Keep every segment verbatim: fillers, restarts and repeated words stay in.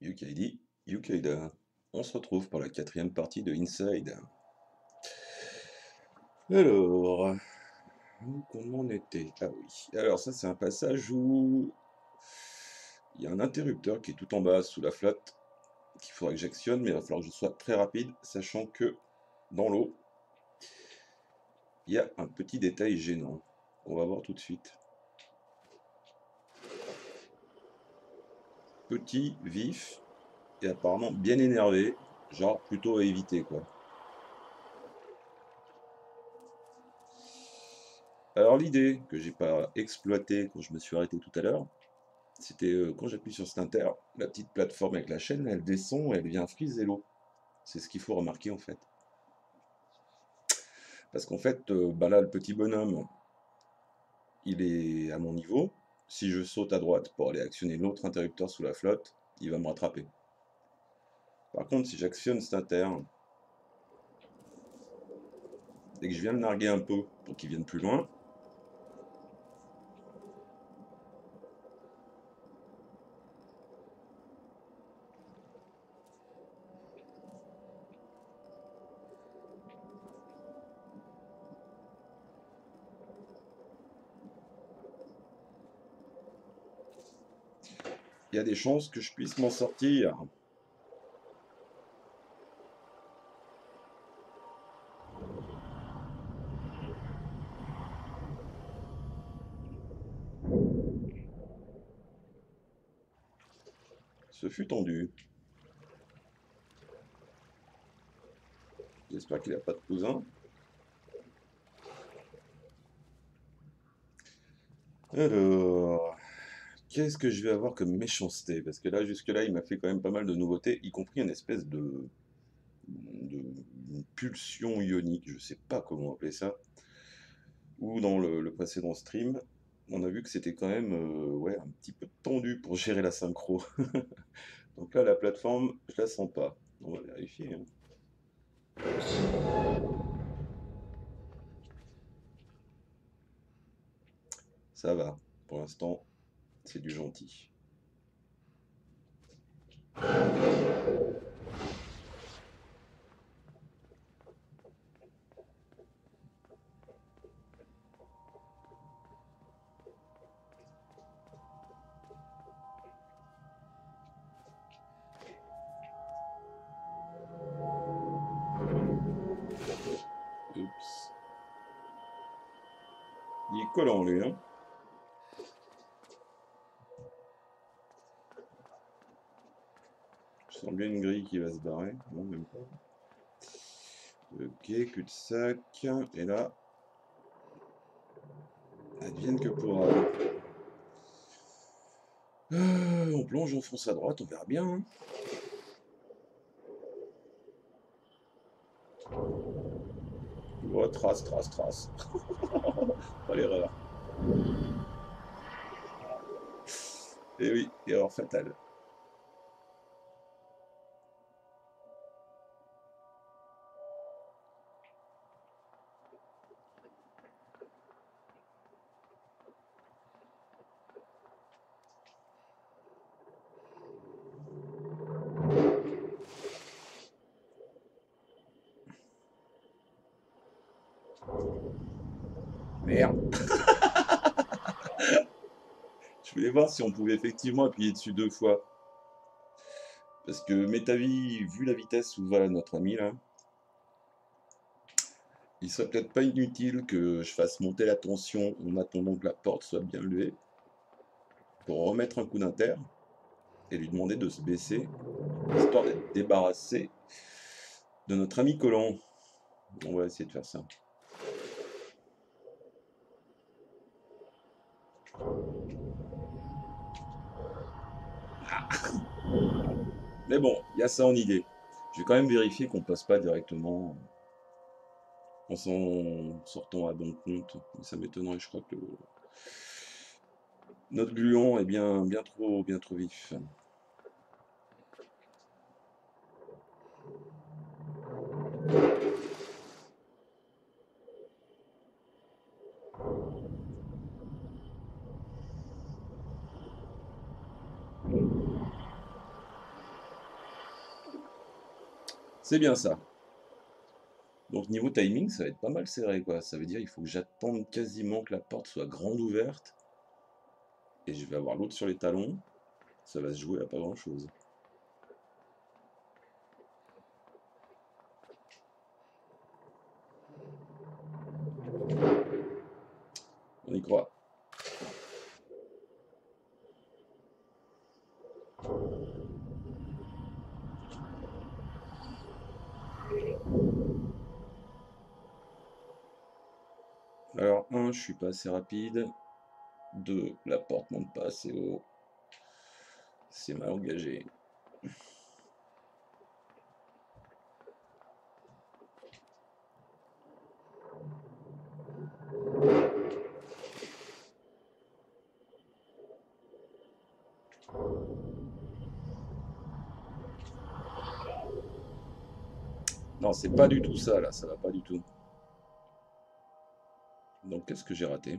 Yukaidi, Yukaida. On se retrouve pour la quatrième partie de Inside. Alors, où qu'on en était? Ah oui. Alors ça c'est un passage où il y a un interrupteur qui est tout en bas sous la flotte qu'il faudra que j'actionne, mais il va falloir que je sois très rapide, sachant que dans l'eau, il y a un petit détail gênant qu'on va voir tout de suite. Petit, vif, et apparemment bien énervé, genre plutôt à éviter quoi. Alors l'idée que j'ai pas exploitée quand je me suis arrêté tout à l'heure, c'était euh, quand j'appuie sur cet inter, la petite plateforme avec la chaîne, elle descend et elle vient friser l'eau. C'est ce qu'il faut remarquer en fait. Parce qu'en fait, euh, bah là, le petit bonhomme, il est à mon niveau. Si je saute à droite pour aller actionner l'autre interrupteur sous la flotte, il va me rattraper. Par contre, si j'actionne cet inter et que je viens le narguer un peu pour qu'il vienne plus loin, il y a des chances que je puisse m'en sortir. Ce fut tendu. J'espère qu'il n'a pas de cousin. Alors, qu'est-ce que je vais avoir comme méchanceté? Parce que là, jusque-là, il m'a fait quand même pas mal de nouveautés, y compris une espèce de, de une pulsion ionique, je sais pas comment appeler ça. Ou dans le, le précédent stream, on a vu que c'était quand même euh, ouais, un petit peu tendu pour gérer la synchro. Donc là, la plateforme, je la sens pas. On va vérifier, hein. Ça va. Pour l'instant, c'est du gentil. Oups. Il est collant, lui, hein. Je sens bien une grille qui va se barrer. Non, même pas. Ok, cul-de-sac. Et là, advienne que pourra. Euh, on plonge, on fonce à droite, on verra bien, hein. Oh, trace, trace, trace. Pas l'erreur. Et oui, erreur fatale. Merde. Je voulais voir si on pouvait effectivement appuyer dessus deux fois. Parce que Metavi, vu la vitesse où va notre ami là, il serait peut-être pas inutile que je fasse monter la tension en attendant que la porte soit bien levée pour remettre un coup d'inter et lui demander de se baisser, histoire d'être débarrassé de notre ami collant. On va essayer de faire ça. Mais bon, il y a ça en idée. Je vais quand même vérifier qu'on passe pas directement en s'en sortant à bon compte. Mais ça m'étonnerait, je crois que notre gluon est bien, bien trop, bien trop vif. C'est bien ça. Donc niveau timing, ça va être pas mal serré, quoi. Ça veut dire il faut que j'attende quasiment que la porte soit grande ouverte. Et je vais avoir l'autre sur les talons. Ça va se jouer à pas grand-chose. On y croit. Alors, un, je suis pas assez rapide. Deux, la porte monte pas assez haut. C'est mal engagé. Non, c'est pas du tout ça, là. Ça va pas du tout. Donc, qu'est-ce que j'ai raté?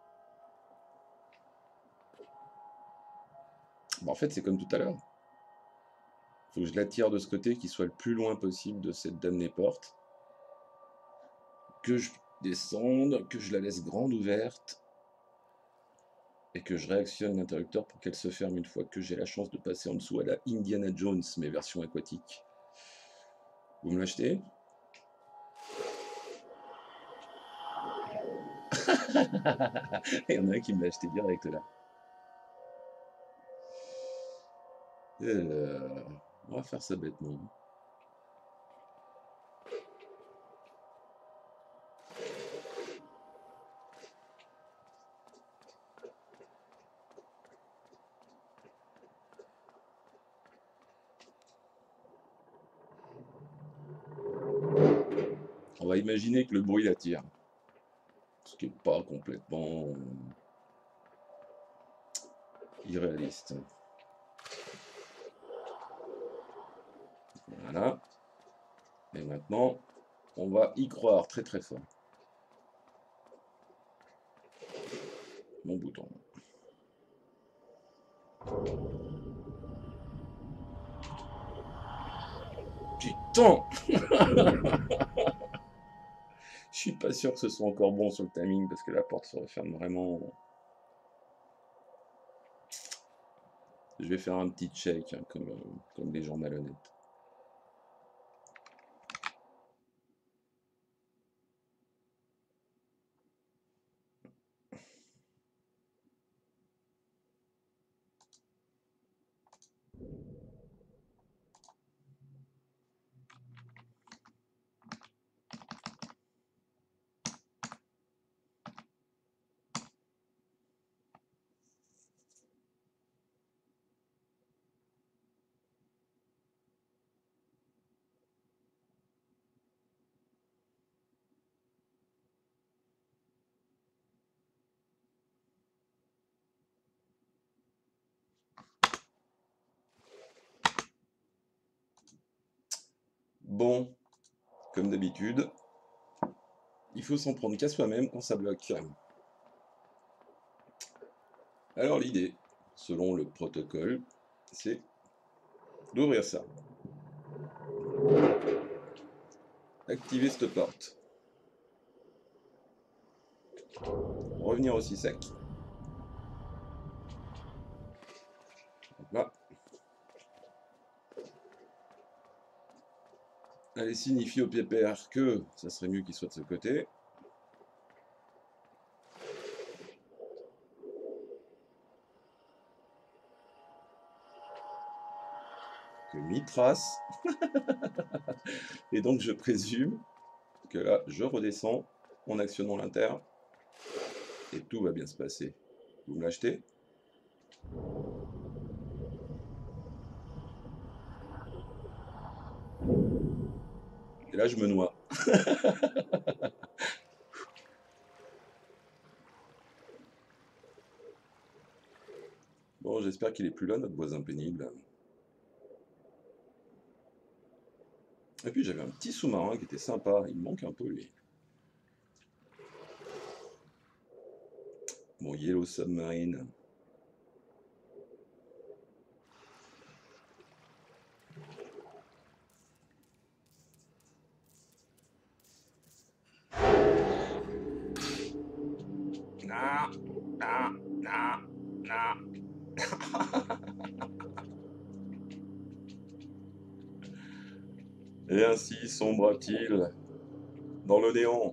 Bah, en fait, c'est comme tout à l'heure. Faut que je la tire de ce côté, qu'il soit le plus loin possible de cette damnée porte. Que je descende, que je la laisse grande ouverte. Et que je réactionne l'interrupteur pour qu'elle se ferme une fois que j'ai la chance de passer en dessous à la Indiana Jones, mais version aquatique. Vous me l'achetez? Il y en a un qui me l'a acheté direct là. Euh, on va faire ça bêtement. On va imaginer que le bruit l'attire. Ce qui n'est pas complètement irréaliste. Voilà. Et maintenant, on va y croire très très fort. Mon bouton. Putain! Je suis pas sûr que ce soit encore bon sur le timing parce que la porte se referme vraiment. Je vais faire un petit check hein, comme, comme les gens malhonnêtes. Bon, comme d'habitude, il faut s'en prendre qu'à soi-même quand ça bloque. Alors l'idée, selon le protocole, c'est d'ouvrir ça. Activer cette porte. Revenir aussi sec. Donc là. Allez signifier au pépère que ça serait mieux qu'il soit de ce côté. Que mi-trace. Et donc je présume que là, je redescends en actionnant l'inter. Et tout va bien se passer. Vous me l'achetez? Et là, je me noie. Bon, j'espère qu'il est plus là, notre voisin pénible. Et puis j'avais un petit sous-marin qui était sympa. Il me manque un peu, lui. Bon, Yellow Submarine. Et ainsi sombra-t-il dans le néant.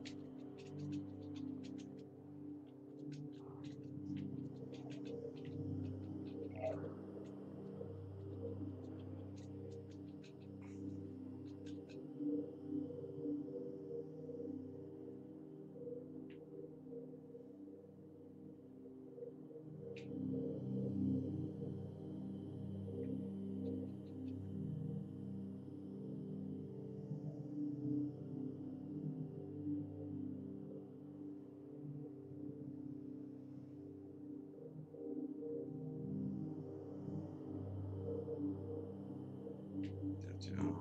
Tiens, tiens.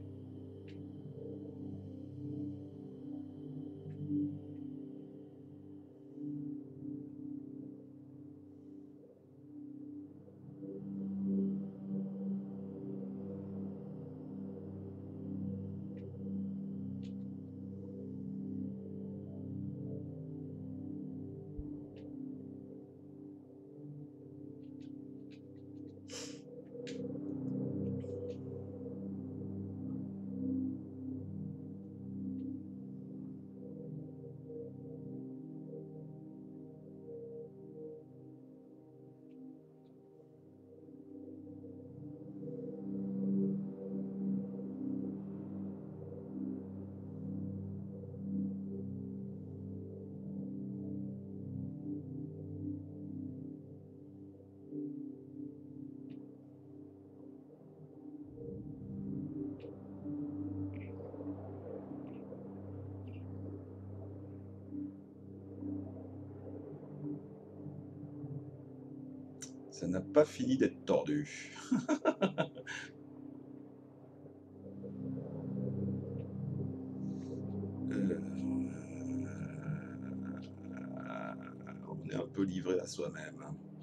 Ça n'a pas fini d'être tordu. Euh, On est un peu livré à soi-même.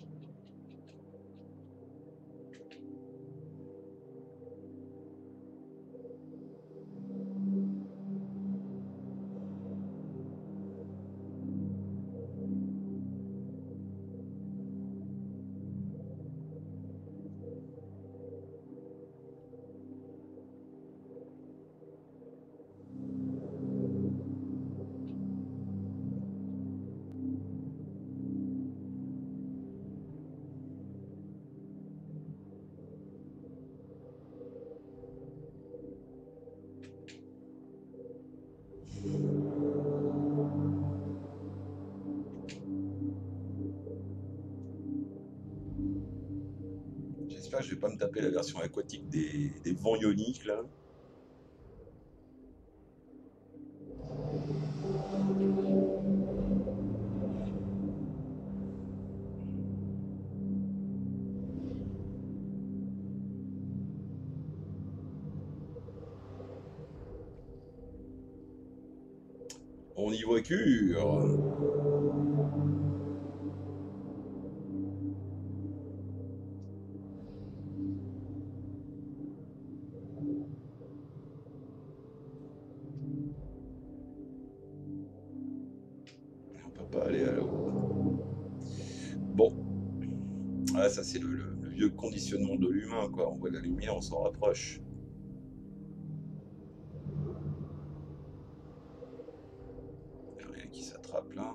J'espère que je vais pas me taper la version aquatique des, des vents ioniques là. On y voit cure. On peut pas aller à l'eau. Bon, ah, ça c'est le, le- le vieux conditionnement de l'humain quoi. On voit la lumière, on s'en rapproche. Y a rien qui s'attrape là.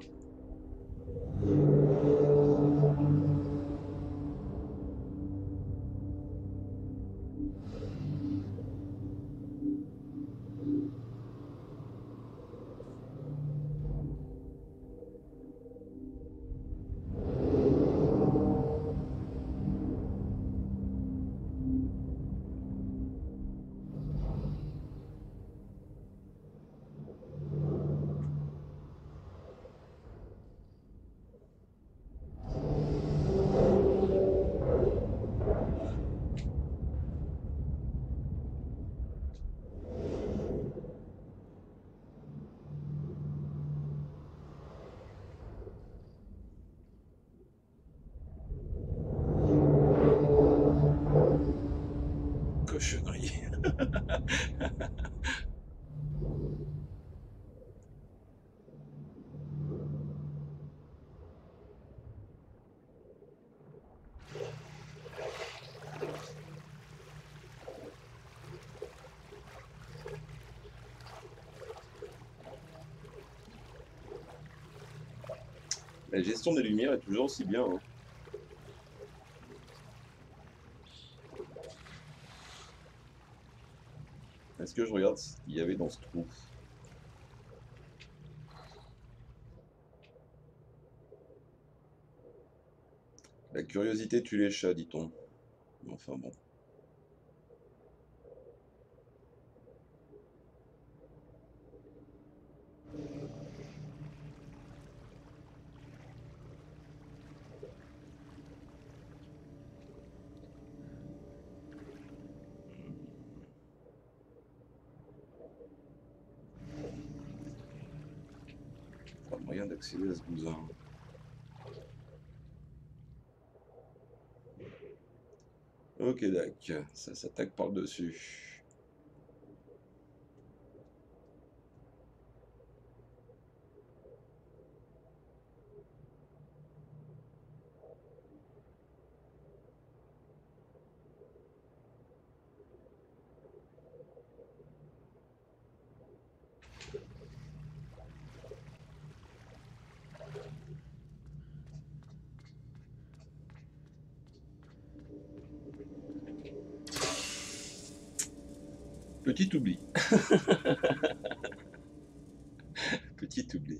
Cochonnerie. La gestion des lumières est toujours aussi bien, hein. Est-ce que je regarde ce qu'il y avait dans ce trou? La curiosité tue les chats, dit-on. Enfin bon. Pas moyen d'accéder à ce bousin. Ok, d'accord, ça s'attaque par le dessus. Petit oubli. Petit oubli.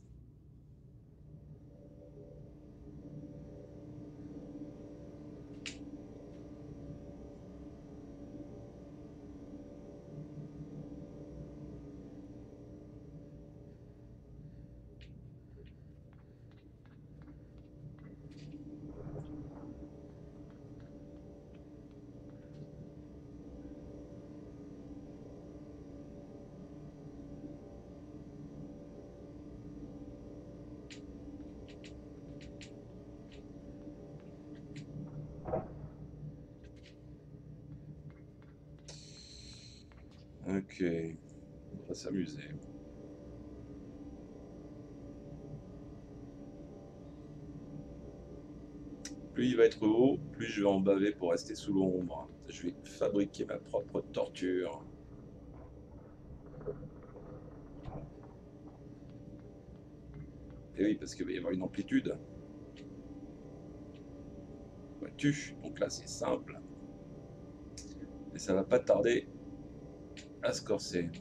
Ok, on va s'amuser. Plus il va être haut, plus je vais en baver pour rester sous l'ombre. Je vais fabriquer ma propre torture. Et oui, parce qu'il va y avoir une amplitude. Vois-tu? Donc là, c'est simple. Et ça va pas tarder à se corser.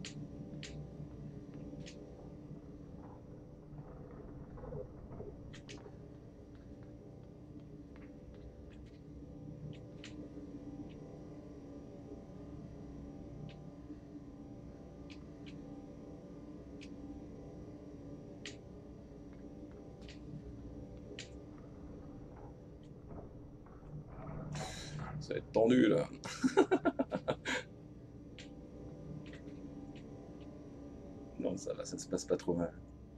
Ça va être tendu là. Non, ça va, ça se passe pas trop mal.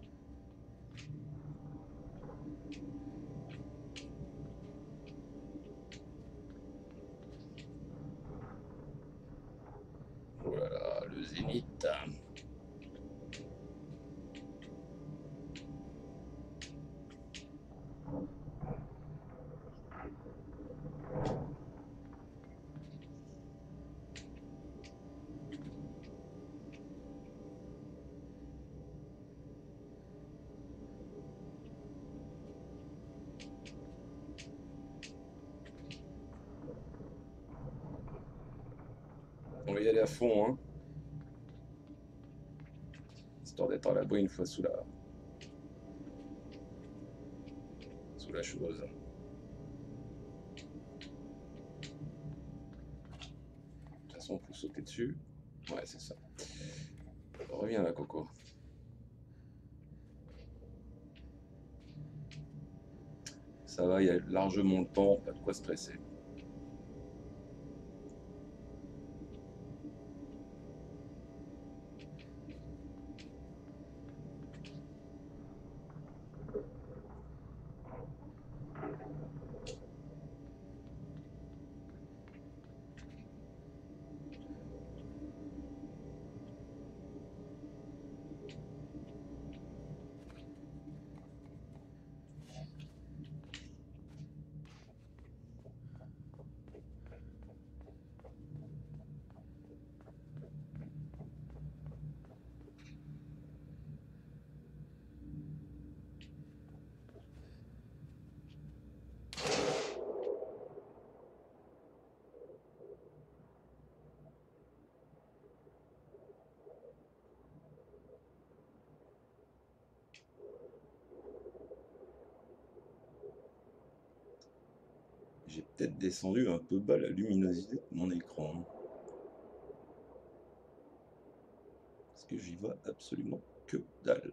Voilà, le zénith. On va y aller à fond, hein. Histoire d'être à l'abri une fois sous la... sous la chose. De toute façon, il faut sauter dessus. Ouais, c'est ça. Reviens là, Coco. Ça va, il y a largement le temps, pas de quoi stresser. peut-être descendu un peu bas la luminosité de mon écran. Parce que j'y vois absolument que dalle.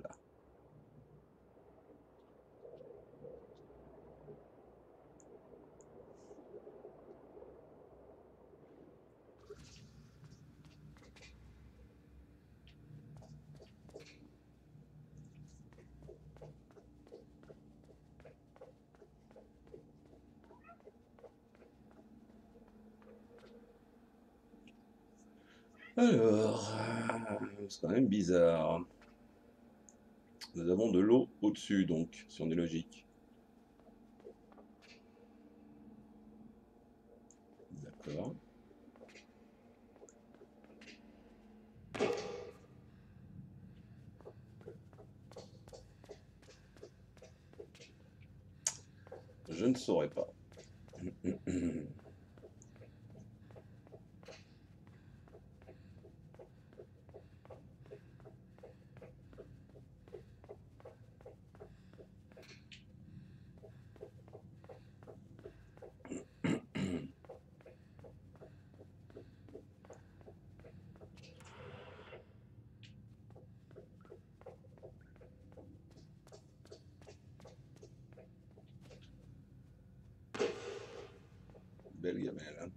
Alors, euh, c'est quand même bizarre. Nous avons de l'eau au-dessus, donc, si on est logique. D'accord. Je ne saurais pas. Belle gamelle. Hein.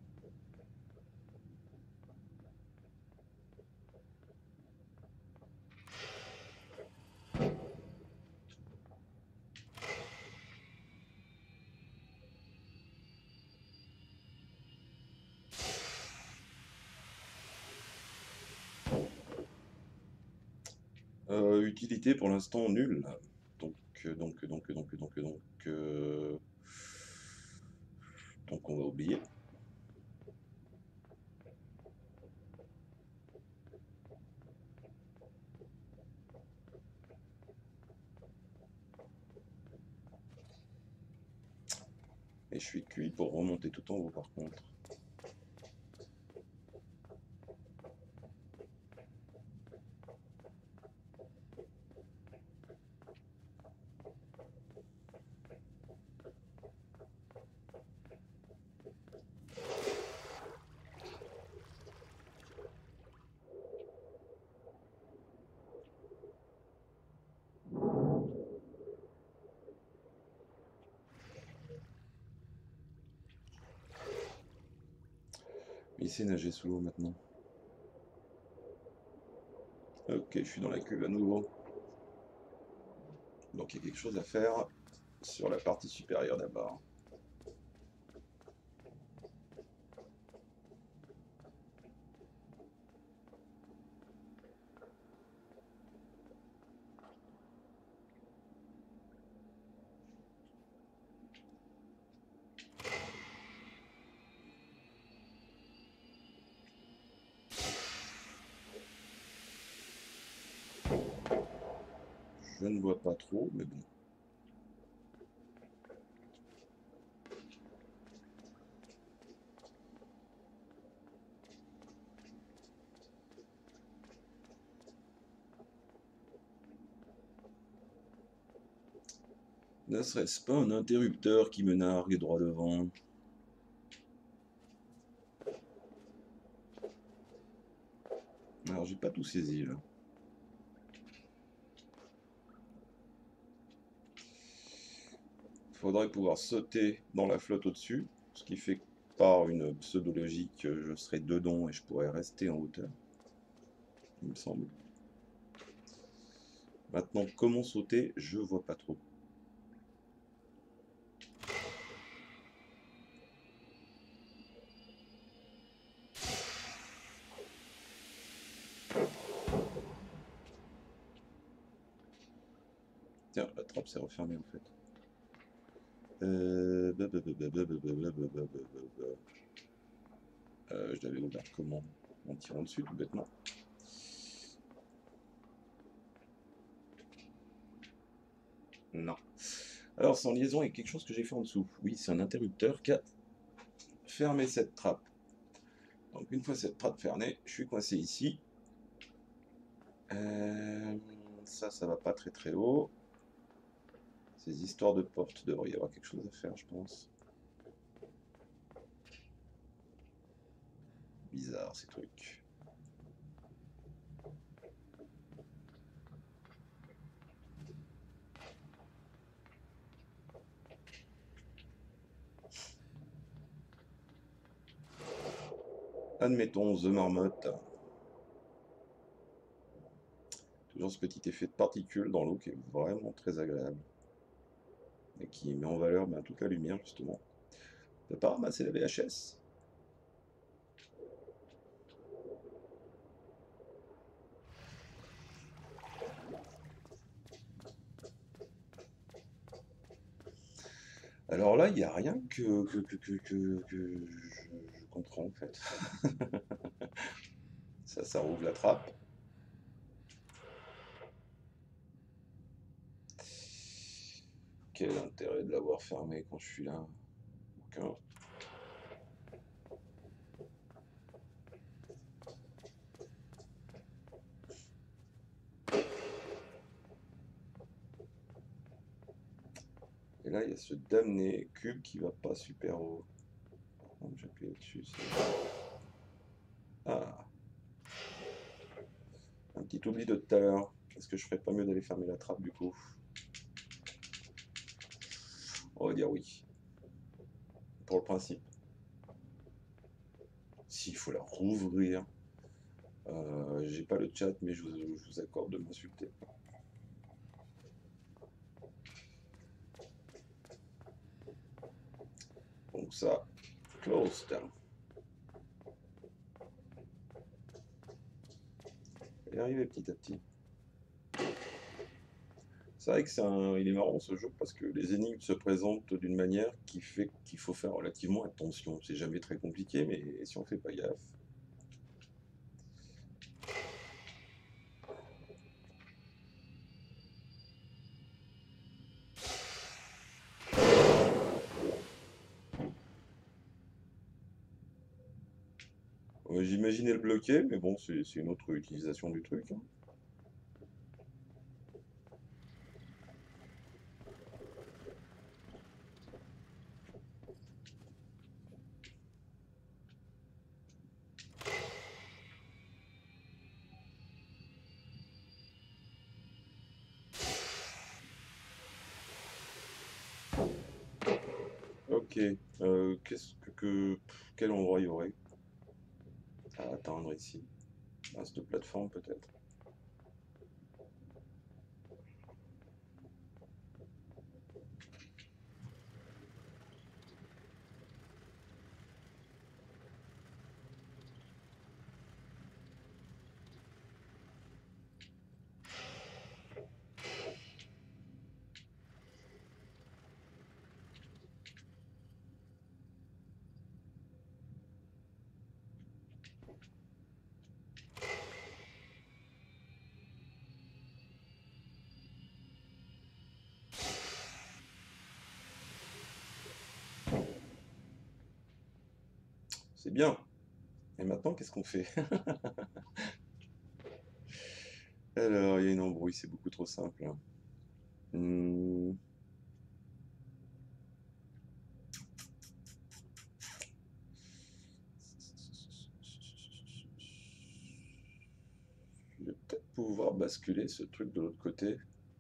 Euh, utilité pour l'instant nulle. Donc, euh, donc, donc, donc, donc, donc, euh, donc on va oublier. Et je suis cuit pour remonter tout en haut par contre. Il sait nager sous l'eau maintenant. Ok, je suis dans la cuve à nouveau. Donc il y a quelque chose à faire sur la partie supérieure d'abord. Je ne vois pas trop, mais bon. Ne serait-ce pas un interrupteur qui me nargue droit devant? Alors j'ai pas tout saisi là. Faudrait pouvoir sauter dans la flotte au-dessus, ce qui fait que par une pseudo-logique, je serais dedans et je pourrais rester en hauteur, il me semble. Maintenant, comment sauter, je vois pas trop. Tiens, la trappe s'est refermée en fait. Euh... Euh, je l'avais ouvert comment? En tirant dessus tout bêtement. Non. Alors, c'est en liaison avec quelque chose que j'ai fait en dessous. Oui, c'est un interrupteur qui a fermé cette trappe. Donc, une fois cette trappe fermée, je suis coincé ici. Euh, ça, ça va pas très très haut. Ces histoires de porte, devrait y avoir quelque chose à faire, je pense. bizarre ces trucs. Admettons The Marmotte. Toujours ce petit effet de particules dans l'eau qui est vraiment très agréable. Et qui met en valeur ben, toute la lumière justement. On peut pas ramasser la V H S? Alors là, il n'y a rien que, que, que, que, que- que je, je comprends en fait. Ça, ça rouvre la trappe. Quel intérêt de l'avoir fermé quand je suis là? Aucun. Et là, il y a ce damné cube qui va pas super haut. Par contre, j'appuie là-dessus. Ah, un petit oubli de tout à l'heure. Est-ce que je ferais pas mieux d'aller fermer la trappe du coup? On va dire oui. Pour le principe. S'il faut la rouvrir. Euh, j'ai pas le chat, mais je vous, je vous accorde de m'insulter. Donc ça, closed. Et arriver petit à petit. C'est vrai que c'est un, il est marrant ce jeu parce que les énigmes se présentent d'une manière qui fait qu'il faut faire relativement attention. C'est jamais très compliqué, mais si on fait pas gaffe. Euh, J'imaginais le bloquer, mais bon, c'est c'est une autre utilisation du truc, hein. Ok, euh, qu'est-ce que, que- pff, quel endroit il y aurait à atteindre ici? Ah, cette plateforme peut-être. C'est bien. Et maintenant, qu'est-ce qu'on fait? Alors, il y a une embrouille, c'est beaucoup trop simple, hein. Hmm, je vais peut-être pouvoir basculer ce truc de l'autre côté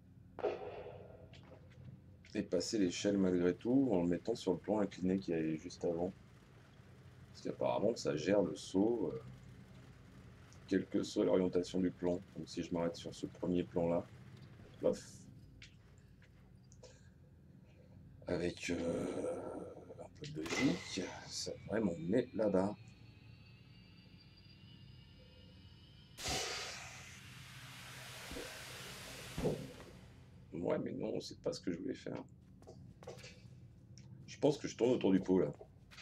et passer l'échelle malgré tout en le mettant sur le plan incliné qu'il y avait juste avant. Parce qu'apparemment, ça gère le saut, euh, quelle que soit l'orientation du plan. Donc si je m'arrête sur ce premier plan-là, plof, avec euh, un peu de logique, ça devrait m'emmener là-bas. Ouais, mais non, c'est pas ce que je voulais faire. Je pense que je tourne autour du pot là.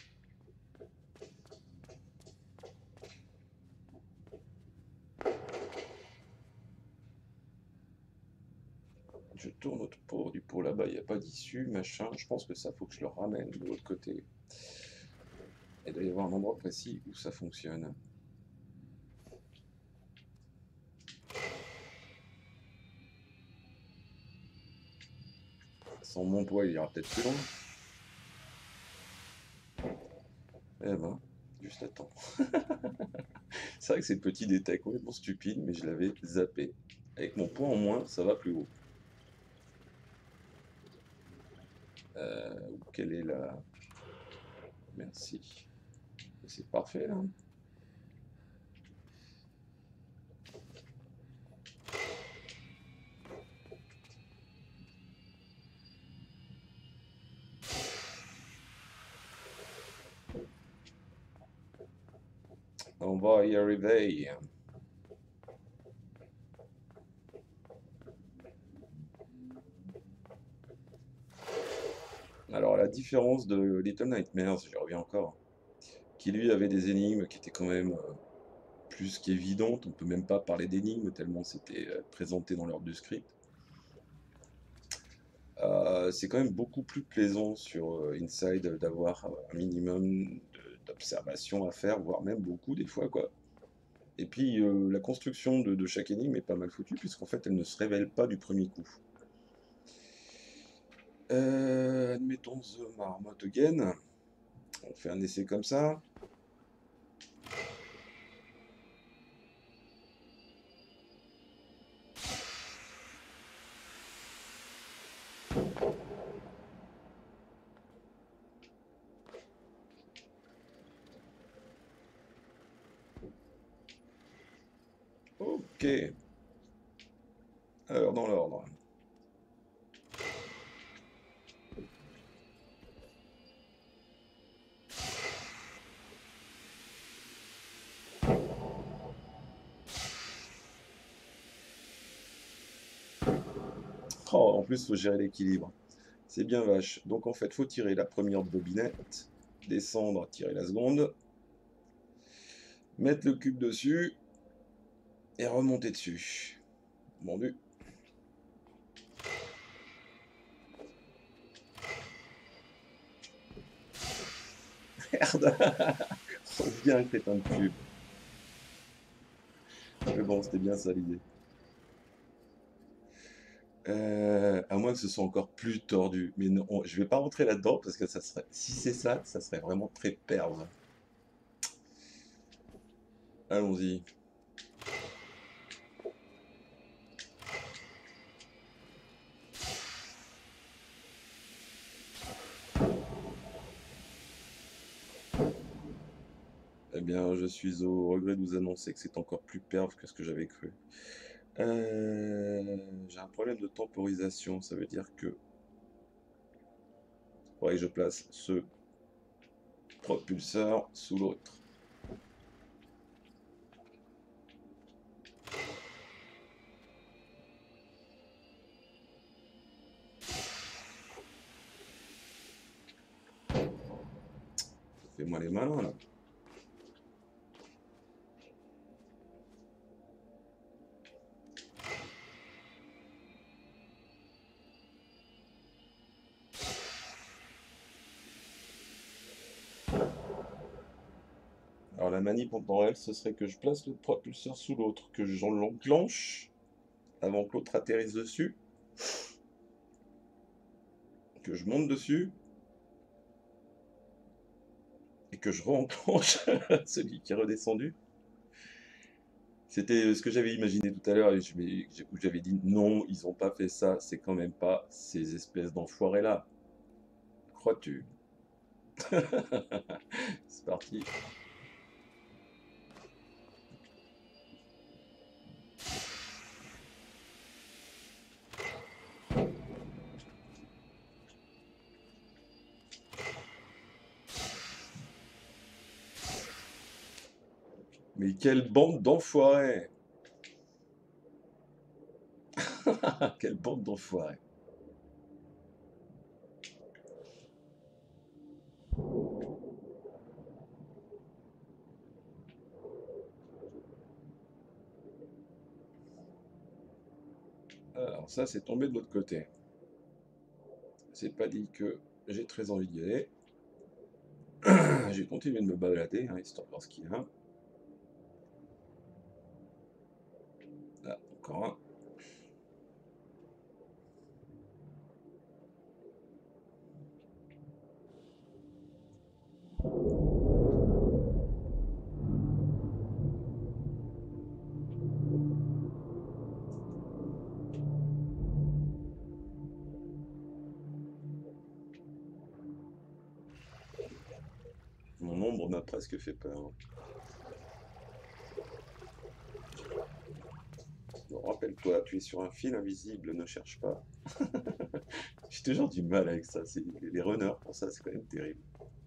Je tourne autour du pot là-bas, il n'y a pas d'issue, machin. Je pense que ça, faut que je le ramène de l'autre côté. Il doit y avoir un endroit précis où ça fonctionne. Sans mon poids, il ira peut-être plus loin. Eh ben, Juste attends. C'est vrai que c'est petit détail complètement stupide, mais je l'avais zappé. Avec mon point en moins, ça va plus haut. Euh, quelle est la... Merci. C'est parfait là. On va y arriver. Alors, à la différence de Little Nightmares, j'y reviens encore, qui lui avait des énigmes qui étaient quand même euh, plus qu'évidentes. On peut même pas parler d'énigmes tellement c'était euh, présenté dans l'ordre du script. Euh, c'est quand même beaucoup plus plaisant sur euh, Inside d'avoir euh, un minimum de- d'observation à faire, voire même beaucoup des fois, quoi. Et puis euh, la construction de, de chaque énigme est pas mal foutue, puisqu'en fait elle ne se révèle pas du premier coup. Euh, admettons The Marmot Again. On fait un essai comme ça. Ok. Alors dans l'ordre. Oh, en plus, il faut gérer l'équilibre. C'est bien vache. Donc en fait, faut tirer la première bobinette, descendre, tirer la seconde, mettre le cube dessus et remonter dessus. Bon vu. Merde. On vient un crétin de cube. Mais bon, c'était bien ça l'idée. Euh, à moins que ce soit encore plus tordu. Mais non, on- je vais pas rentrer là-dedans parce que ça serait, si c'est ça, ça serait vraiment très perve. Allons-y. Eh bien, je suis au regret de vous annoncer que c'est encore plus perve que ce que j'avais cru. Euh, j'ai un problème de temporisation, ça veut dire que faudrait que je place ce propulseur sous l'autre. Fais-moi les malins là. Alors la manip en temps réel, ce serait que je place le propulseur sous l'autre, que j'en l'enclenche avant que l'autre atterrisse dessus, que je monte dessus, et que je re-enclenche celui qui est redescendu. C'était ce que j'avais imaginé tout à l'heure, et je m'ai- où j'avais dit non, ils n'ont pas fait ça, c'est quand même pas ces espèces d'enfoirés là. Crois-tu? C'est parti. Mais quelle bande d'enfoirés! Quelle bande d'enfoirés! Alors ça, c'est tombé de l'autre côté. C'est pas dit que j'ai très envie d'y aller. J'ai continué de me balader, hein, histoire de voir ce qu'il y a. Là, encore un. L'ombre m'a presque fait peur. Bon, rappelle-toi, tu es sur un fil invisible, ne cherche pas. J'ai toujours du mal avec ça. C'est les runners, pour ça, c'est quand même terrible.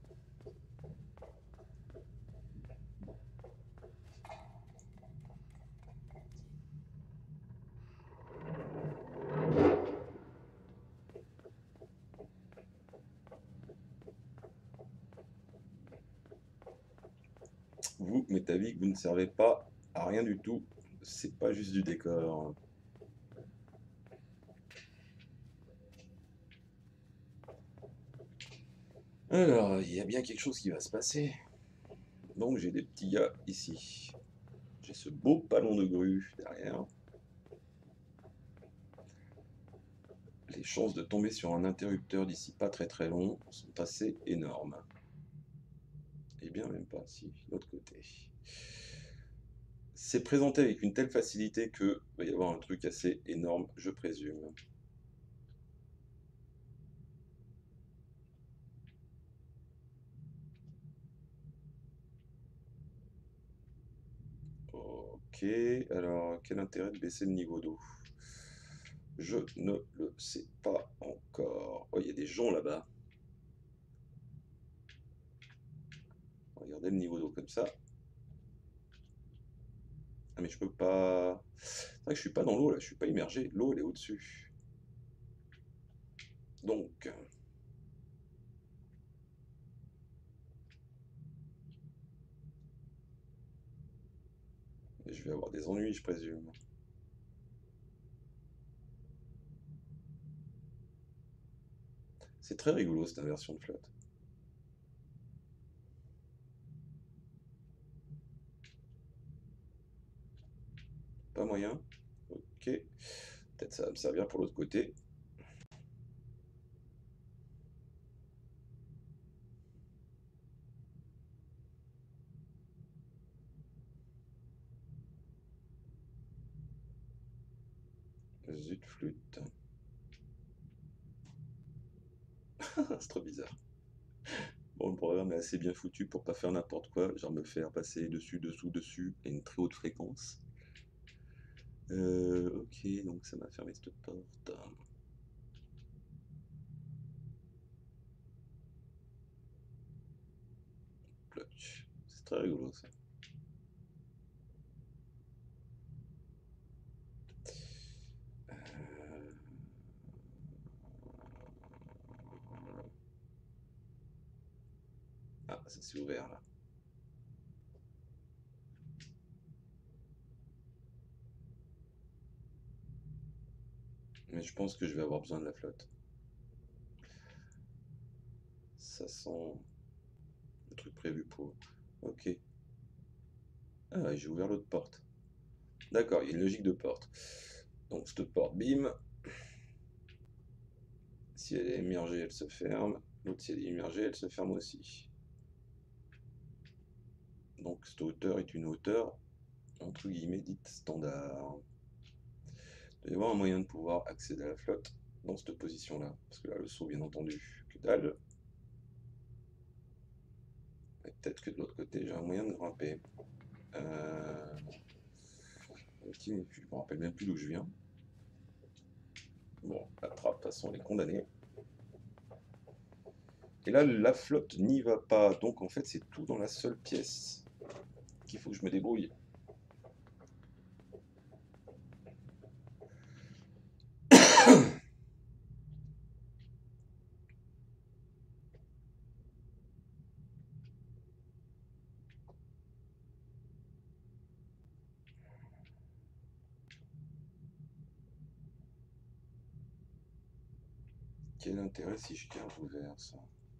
Vous, Métavic, vous ne servez pas à rien du tout. C'est pas juste du décor. Alors, il y a bien quelque chose qui va se passer. Donc, j'ai des petits gars ici. J'ai ce beau palon de grue derrière. Les chances de tomber sur un interrupteur d'ici pas très très long sont assez énormes. Et bien même pas, si, l'autre côté. C'est présenté avec une telle facilité que va y avoir un truc assez énorme, je présume. Ok, alors quel intérêt de baisser le niveau d'eau? Je ne le sais pas encore. Oh, il y a des gens là-bas. Regardez le niveau d'eau comme ça. Ah mais je peux pas... C'est vrai que je suis pas dans l'eau là, je suis pas immergé. L'eau elle est au-dessus. Donc... je vais avoir des ennuis, je présume. C'est très rigolo cette inversion de flotte. Pas moyen. Ok. Peut-être ça va me servir pour l'autre côté. Zut flûte. C'est trop bizarre. Bon, le programme est assez bien foutu pour pas faire n'importe quoi, genre me faire passer dessus, dessous, dessus, à une très haute fréquence. Euh, ok, donc ça m'a fermé cette porte. Clutch. C'est très rigolo ça. Euh, Ah, ça s'est ouvert là. Mais je pense que je vais avoir besoin de la flotte. Ça sent le truc prévu pour. Ok. Ah, j'ai ouvert l'autre porte. D'accord, il y a une logique de porte. Donc cette porte, bim. Si elle est immergée, elle se ferme. L'autre, si elle est immergée, elle se ferme aussi. Donc cette hauteur est une hauteur, entre guillemets, dite standard. Il doit y avoir un moyen de pouvoir accéder à la flotte dans cette position-là. Parce que là, le saut, bien entendu, que dalle. Et peut-être que de l'autre côté, j'ai un moyen de grimper. Euh... Ok, je me rappelle même plus d'où je viens. Bon, la trappe, de toute façon, elle est condamnée. Et là, la flotte n'y va pas. Donc, en fait, c'est tout dans la seule pièce qu'il faut que je me débrouille. Quel intérêt si je garde ouvert ça?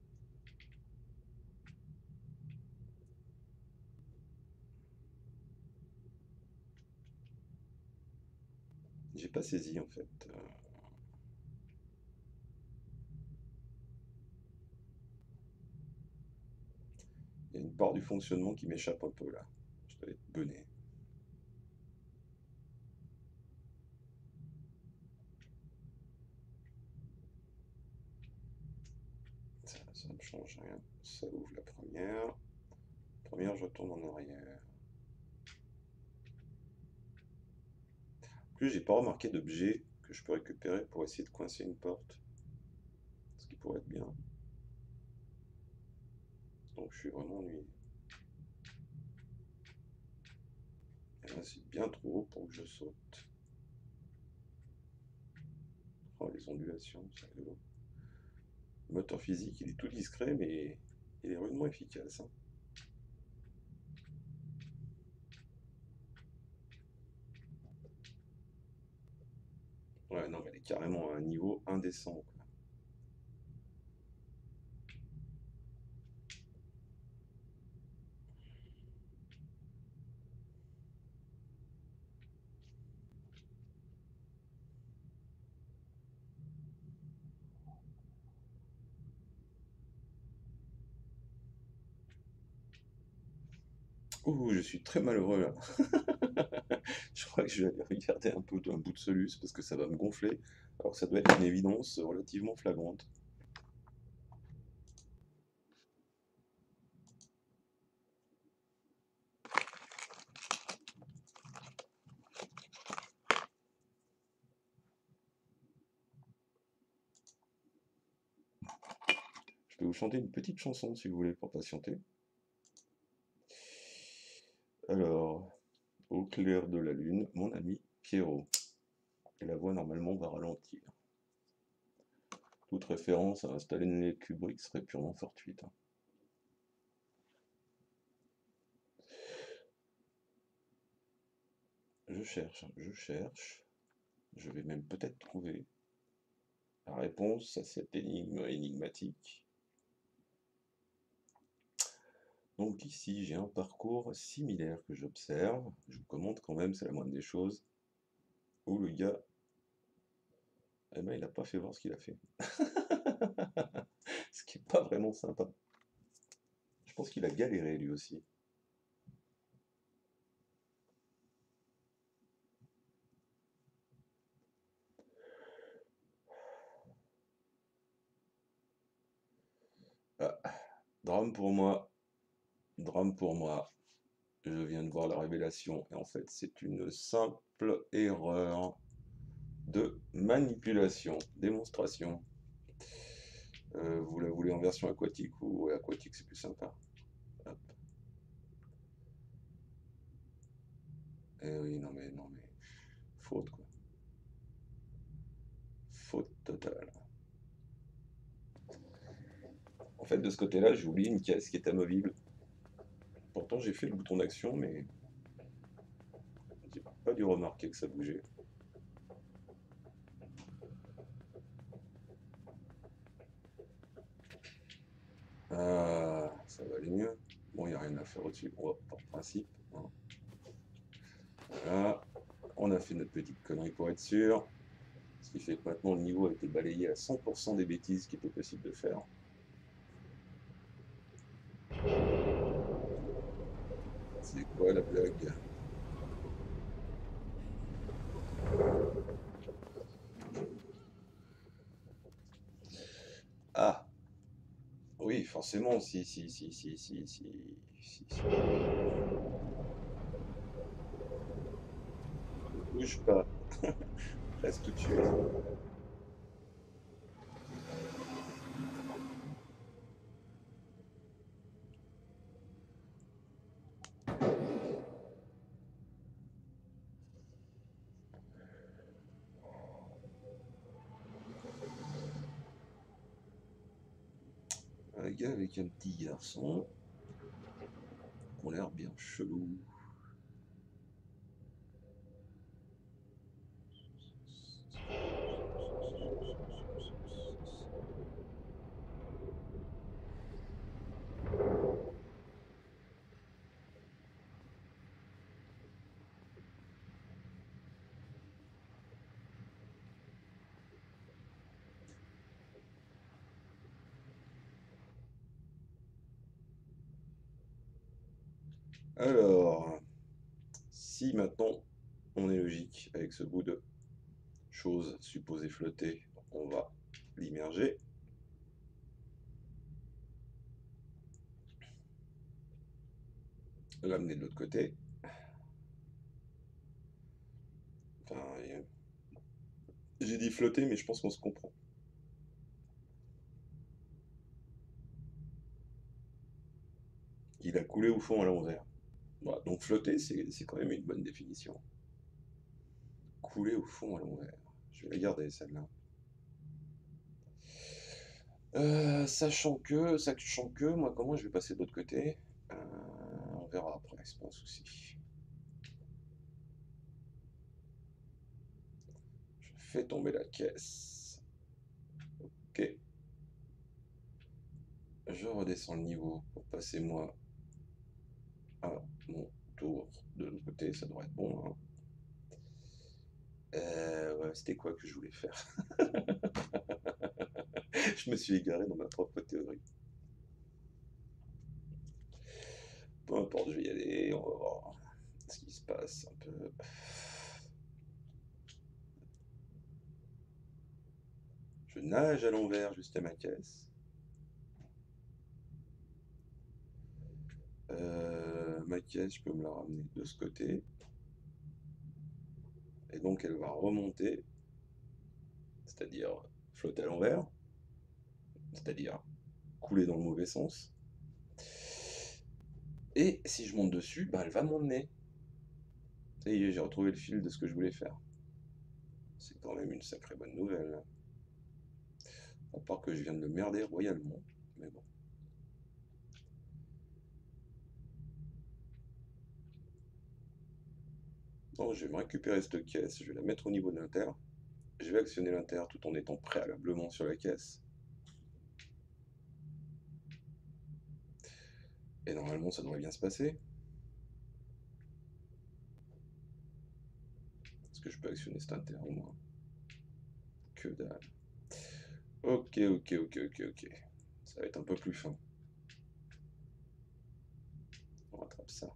J'ai pas saisi en fait. Euh, Il y a une part du fonctionnement qui m'échappe un peu là. Je dois être bené. Ça, ça ne change rien. Ça ouvre la première. Première, je retourne en arrière. En plus, j'ai pas remarqué d'objet que je peux récupérer pour essayer de coincer une porte. Ce qui pourrait être bien. Donc je suis vraiment ennuyé. Et là, c'est bien trop haut pour que je saute. Oh, les ondulations, c'est rigolo. Le moteur physique, il est tout discret, mais il est rudement efficace, hein. Ouais, non, mais elle est carrément à un niveau indécent, quoi. Ouh, je suis très malheureux là. Je crois que je vais aller regarder un peu un bout de Solus parce que ça va me gonfler. Alors que ça doit être une évidence relativement flagrante. Je peux vous chanter une petite chanson si vous voulez pour patienter. Alors, au clair de la lune, mon ami Pierrot. Et la voix normalement va ralentir. Toute référence à un Stanley Kubrick serait purement fortuite, hein. Je cherche, je cherche. Je vais même peut-être trouver la réponse à cette énigme énigmatique. Donc ici, j'ai un parcours similaire que j'observe. Je vous commente quand même, c'est la moindre des choses. Où le gars, eh ben, il n'a pas fait voir ce qu'il a fait. Ce qui n'est pas vraiment sympa. Je pense qu'il a galéré lui aussi. Ah, drame pour moi, drame pour moi. Je viens de voir la révélation et en fait c'est une simple erreur de manipulation, démonstration. Euh, vous la voulez en version aquatique ou ouais, aquatique c'est plus sympa. Hop. Eh oui, non mais non mais faute quoi. Faute totale. En fait de ce côté-là j'ai oublié une caisse qui est amovible. Pourtant j'ai fait le bouton d'action mais j'ai pas dû remarquer que ça bougeait. Ah, ça va aller mieux. Bon, il n'y a rien à faire au-dessus, on va par principe, hein. Voilà, on a fait notre petite connerie pour être sûr. Ce qui fait que maintenant le niveau a été balayé à cent pour cent des bêtises qu'il était possible de faire. C'est quoi la blague? Ah, oui, forcément, si, si, si, si, si, si, si, si. Ne bouge pas, reste tout de suite. Un gars avec un petit garçon, qui ont l'air bien chelou. Alors, si maintenant on est logique avec ce bout de chose supposée flotter, on va l'immerger. L'amener de l'autre côté. Enfin, euh, j'ai dit flotter, mais je pense qu'on se comprend. Il a coulé au fond à l'envers. Voilà, donc flotter, c'est c'est quand même une bonne définition. Couler au fond à l'envers. Je vais la garder celle-là. Euh, sachant que, sachant que, moi comment je vais passer de l'autre côté, Euh, on verra après, c'est pas un souci. Je fais tomber la caisse. Ok. Je redescends le niveau pour passer moi à mon tour de l'autre côté, ça devrait être bon, hein. Euh, ouais, c'était quoi que je voulais faire? Je me suis égaré dans ma propre théorie. Peu importe, je vais y aller, on va voir ce qui se passe un peu. Je nage à l'envers jusqu'à ma caisse. Euh, ma caisse, je peux me la ramener de ce côté. Et donc elle va remonter, c'est-à-dire flotter à l'envers, c'est-à-dire couler dans le mauvais sens. Et si je monte dessus, bah, elle va m'emmener. Ça y est, j'ai retrouvé le fil de ce que je voulais faire. C'est quand même une sacrée bonne nouvelle. À part que je viens de le merder royalement. Mais bon. Donc je vais me récupérer cette caisse, je vais la mettre au niveau de l'inter. Je vais actionner l'inter tout en étant préalablement sur la caisse. Et normalement ça devrait bien se passer. Est-ce que je peux actionner cet inter au moins? Que dalle. Ok, ok, ok, ok, ok. Ça va être un peu plus fin. On rattrape ça.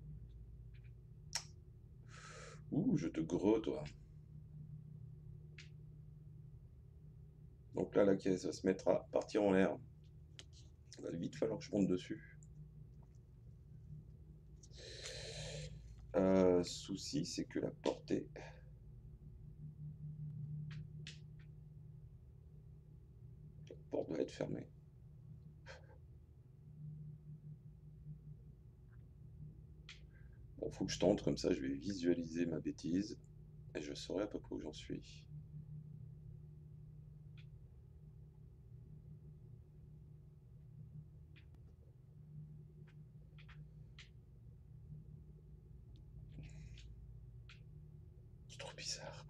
Ouh, je te gros, toi. Donc là, la caisse va se mettre à partir en l'air. Il va vite falloir que je monte dessus. Euh, souci, c'est que la portée... La porte doit être fermée. Bon, faut que je tente, comme ça je vais visualiser ma bêtise. Et je saurai à peu près où j'en suis. C'est trop bizarre.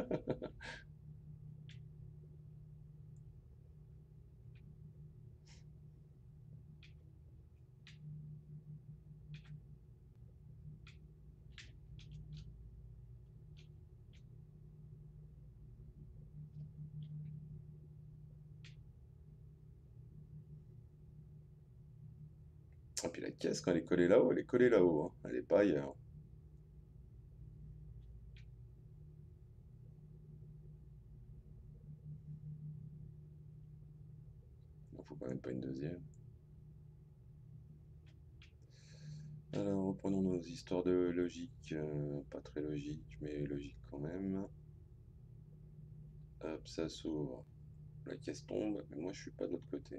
Et puis la caisse, quand elle est collée là-haut, elle est collée là-haut, hein. Elle est pas ailleurs. Il faut quand même pas une deuxième. Alors, reprenons nos histoires de logique. Euh, pas très logique, mais logique quand même. Hop, ça s'ouvre. La caisse tombe, mais moi je suis pas de l'autre côté.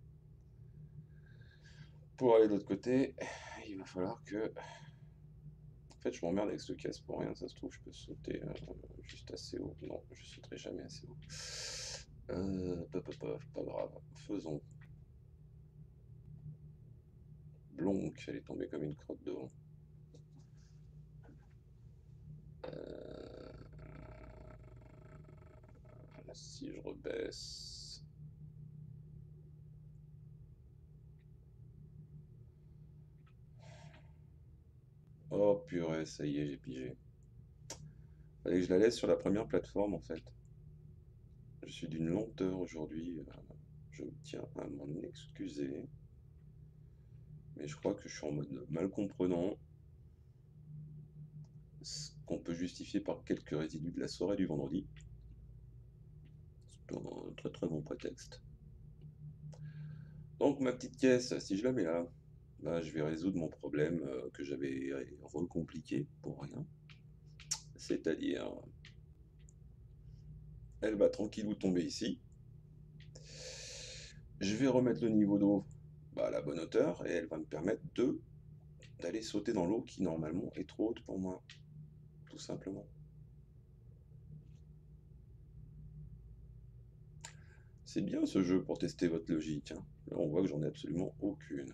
Pour aller de l'autre côté, il va falloir que... En fait, je m'emmerde avec cette caisse pour rien, ça se trouve, je peux sauter euh, juste assez haut. Non, je sauterai jamais assez haut. Euh, pop, pop, pop, pas grave, faisons. Blonk, elle est tombée comme une crotte de vent. Euh, si je rebaisse... Oh purée, ça y est, j'ai pigé. Fallait que je la laisse sur la première plateforme en fait. Je suis d'une lenteur aujourd'hui, euh, je tiens à m'en excuser. Mais je crois que je suis en mode mal comprenant, ce qu'on peut justifier par quelques résidus de la soirée du vendredi. C'est un très très bon prétexte. Donc ma petite caisse, si je la mets là, Là, je vais résoudre mon problème euh, que j'avais recompliqué pour rien. C'est-à-dire, elle va tranquillou tomber ici. Je vais remettre le niveau d'eau bah, à la bonne hauteur et elle va me permettre de d'aller sauter dans l'eau qui normalement est trop haute pour moi, tout simplement. C'est bien ce jeu pour tester votre logique, hein. Là, on voit que j'en ai absolument aucune.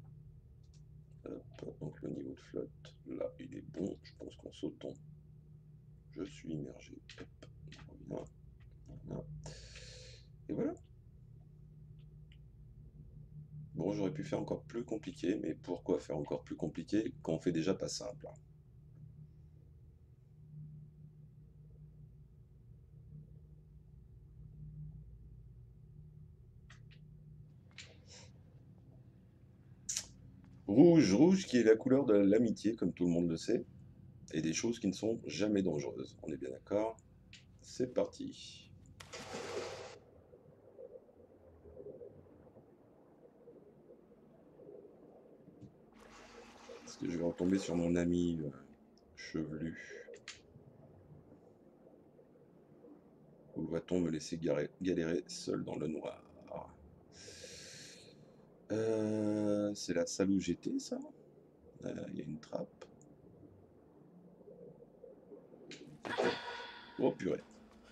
Hop, donc le niveau de flotte, là, il est bon. Je pense qu'en sautant, je suis immergé. Hop, on revient. Voilà. Et voilà. Bon, j'aurais pu faire encore plus compliqué, mais pourquoi faire encore plus compliqué quand on fait déjà pas simple? Rouge, rouge qui est la couleur de l'amitié, comme tout le monde le sait, et des choses qui ne sont jamais dangereuses. On est bien d'accord? C'est parti. Est-ce que je vais retomber sur mon ami euh, chevelu? Ou va-t-on me laisser garer- galérer seul dans le noir? Euh, c'est la salle où j'étais, ça? Euh, Il y a une trappe. Oh purée.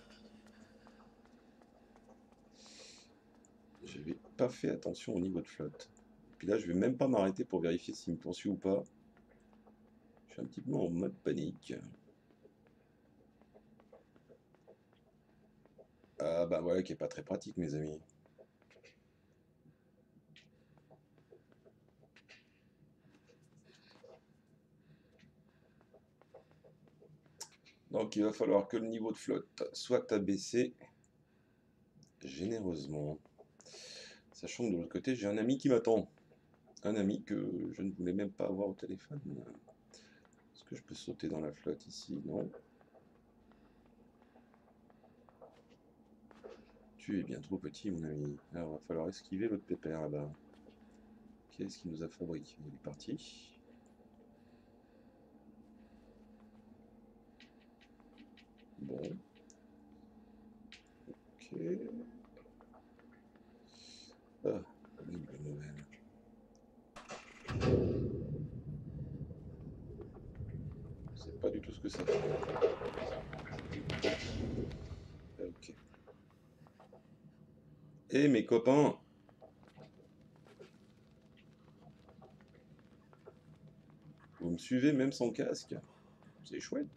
J'avais pas fait attention au niveau de flotte. Puis là, je vais même pas m'arrêter pour vérifier s'il me poursuit ou pas. Je suis un petit peu en mode panique. Ah bah voilà qui est pas très pratique, mes amis. Donc il va falloir que le niveau de flotte soit abaissé généreusement. Sachant que de l'autre côté, j'ai un ami qui m'attend. Un ami que je ne voulais même pas avoir au téléphone. Est-ce que je peux sauter dans la flotte ici? Non. Tu es bien trop petit, mon ami. Alors, il va falloir esquiver l'autre pépère là-bas. Qu'est-ce qu'il nous a fabriqué? Il est parti. Bon. Ok. Ah, horrible nouvelle. Je sais pas du tout ce que ça fait. Ok. Eh mes copains, vous me suivez même sans casque? C'est chouette.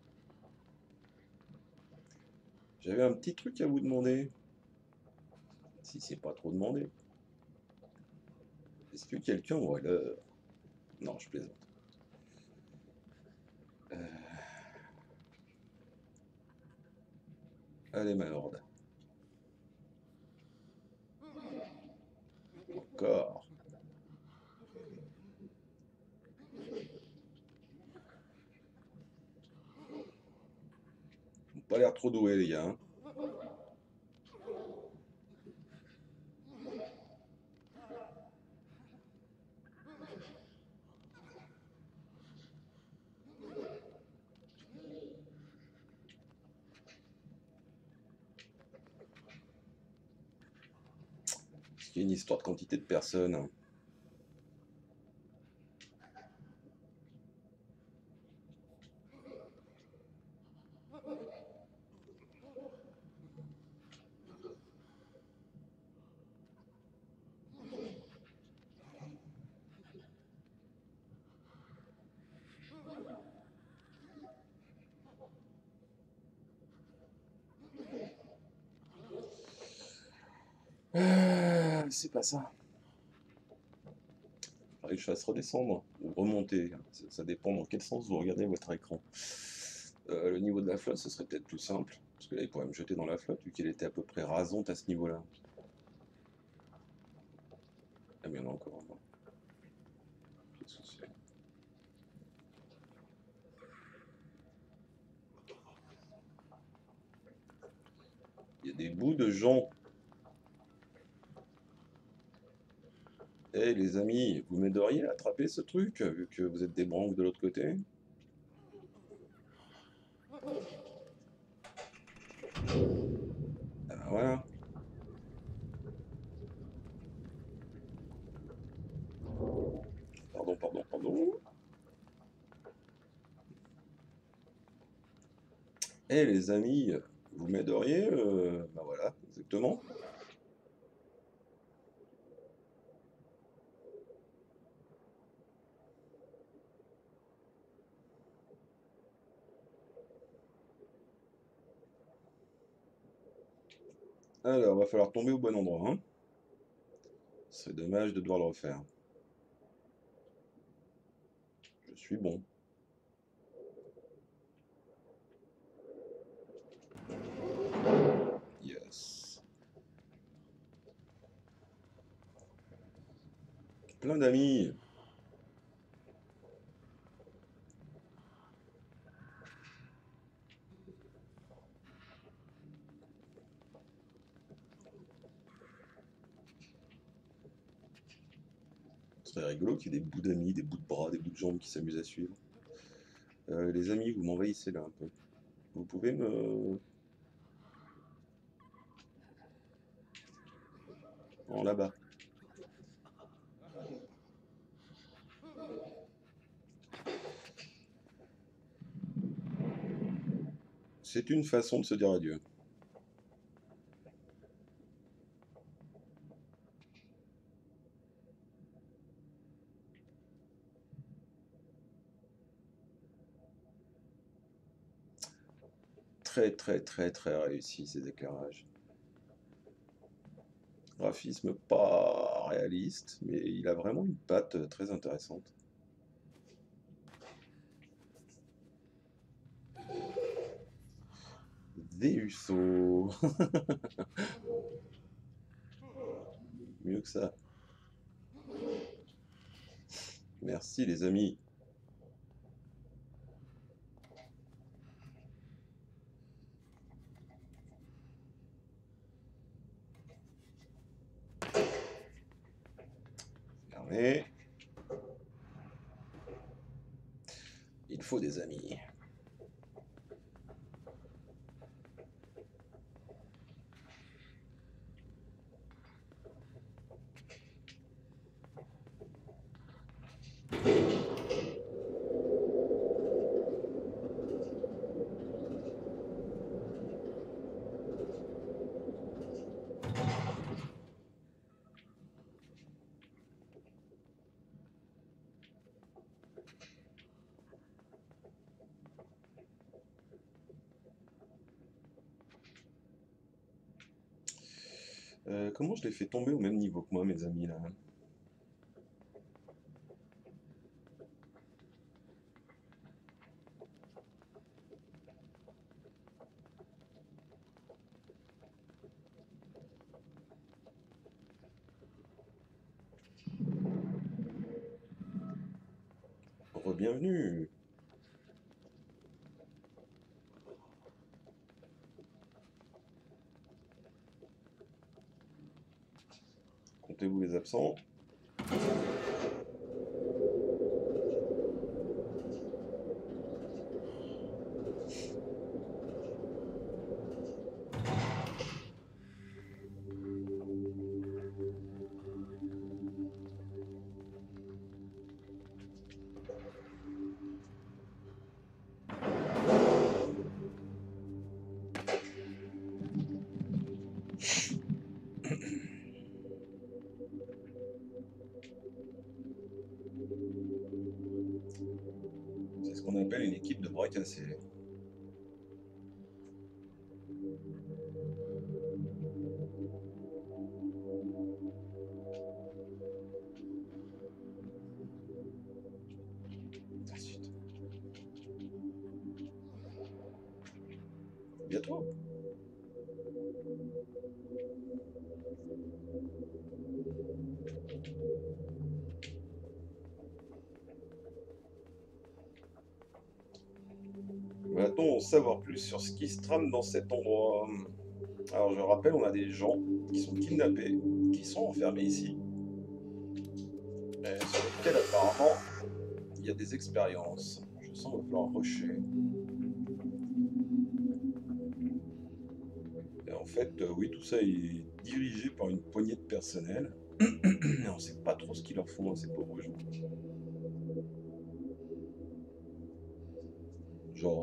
J'avais un petit truc à vous demander. Si c'est pas trop demandé. Est-ce que quelqu'un aurait l'heure? Non, je plaisante. Euh, Allez, ma lord. Encore. Ils ont pas l'air trop doués, les gars, hein. Parce qu'il y a une histoire de quantité de personnes, hein. Ah, c'est pas ça. Faudrait que je fasse redescendre ou remonter. Ça, ça dépend dans quel sens vous regardez votre écran. Euh, le niveau de la flotte, ce serait peut-être plus simple. Parce que là, il pourrait me jeter dans la flotte, vu qu'elle était à peu près rasante à ce niveau-là. Ah, mais il y en a encore un. Qu'est-ce que c'est? Il y a des bouts de gens. Eh les amis, vous m'aideriez à attraper ce truc, vu que vous êtes des branques de l'autre côté? Ah ben voilà. Pardon, pardon, pardon. Eh les amis, vous m'aideriez? euh, Ben voilà, exactement. Alors, va falloir tomber au bon endroit, hein. Ce serait dommage de devoir le refaire. Je suis bon. Yes. Plein d'amis. Ce serait rigolo qu'il y ait des bouts d'amis, des bouts de bras, des bouts de jambes qui s'amusent à suivre. Euh, les amis, vous m'envahissez là un peu. Vous pouvez me... En là-bas. C'est une façon de se dire adieu. Très très très très réussi ces éclairages. Graphisme pas réaliste, mais il a vraiment une patte euh, très intéressante. Deusseau. Mieux que ça. Merci les amis. Fermé. Il faut des amis. Euh, comment je les fais tomber au même niveau que moi, mes amis, là? Re-bienvenue. Comptez-vous les absents. C'est ce qu'on appelle une équipe de bras cassés. Ensuite. Bientôt. Va-t-on en savoir plus sur ce qui se trame dans cet endroit? Alors je rappelle, on a des gens qui sont kidnappés, qui sont enfermés ici. franchement, il y a des expériences. Je sens qu'il va falloir rusher. Et en fait, euh, oui, tout ça est dirigé par une poignée de personnel. Mais on ne sait pas trop ce qu'ils leur font à ces pauvres gens. Genre.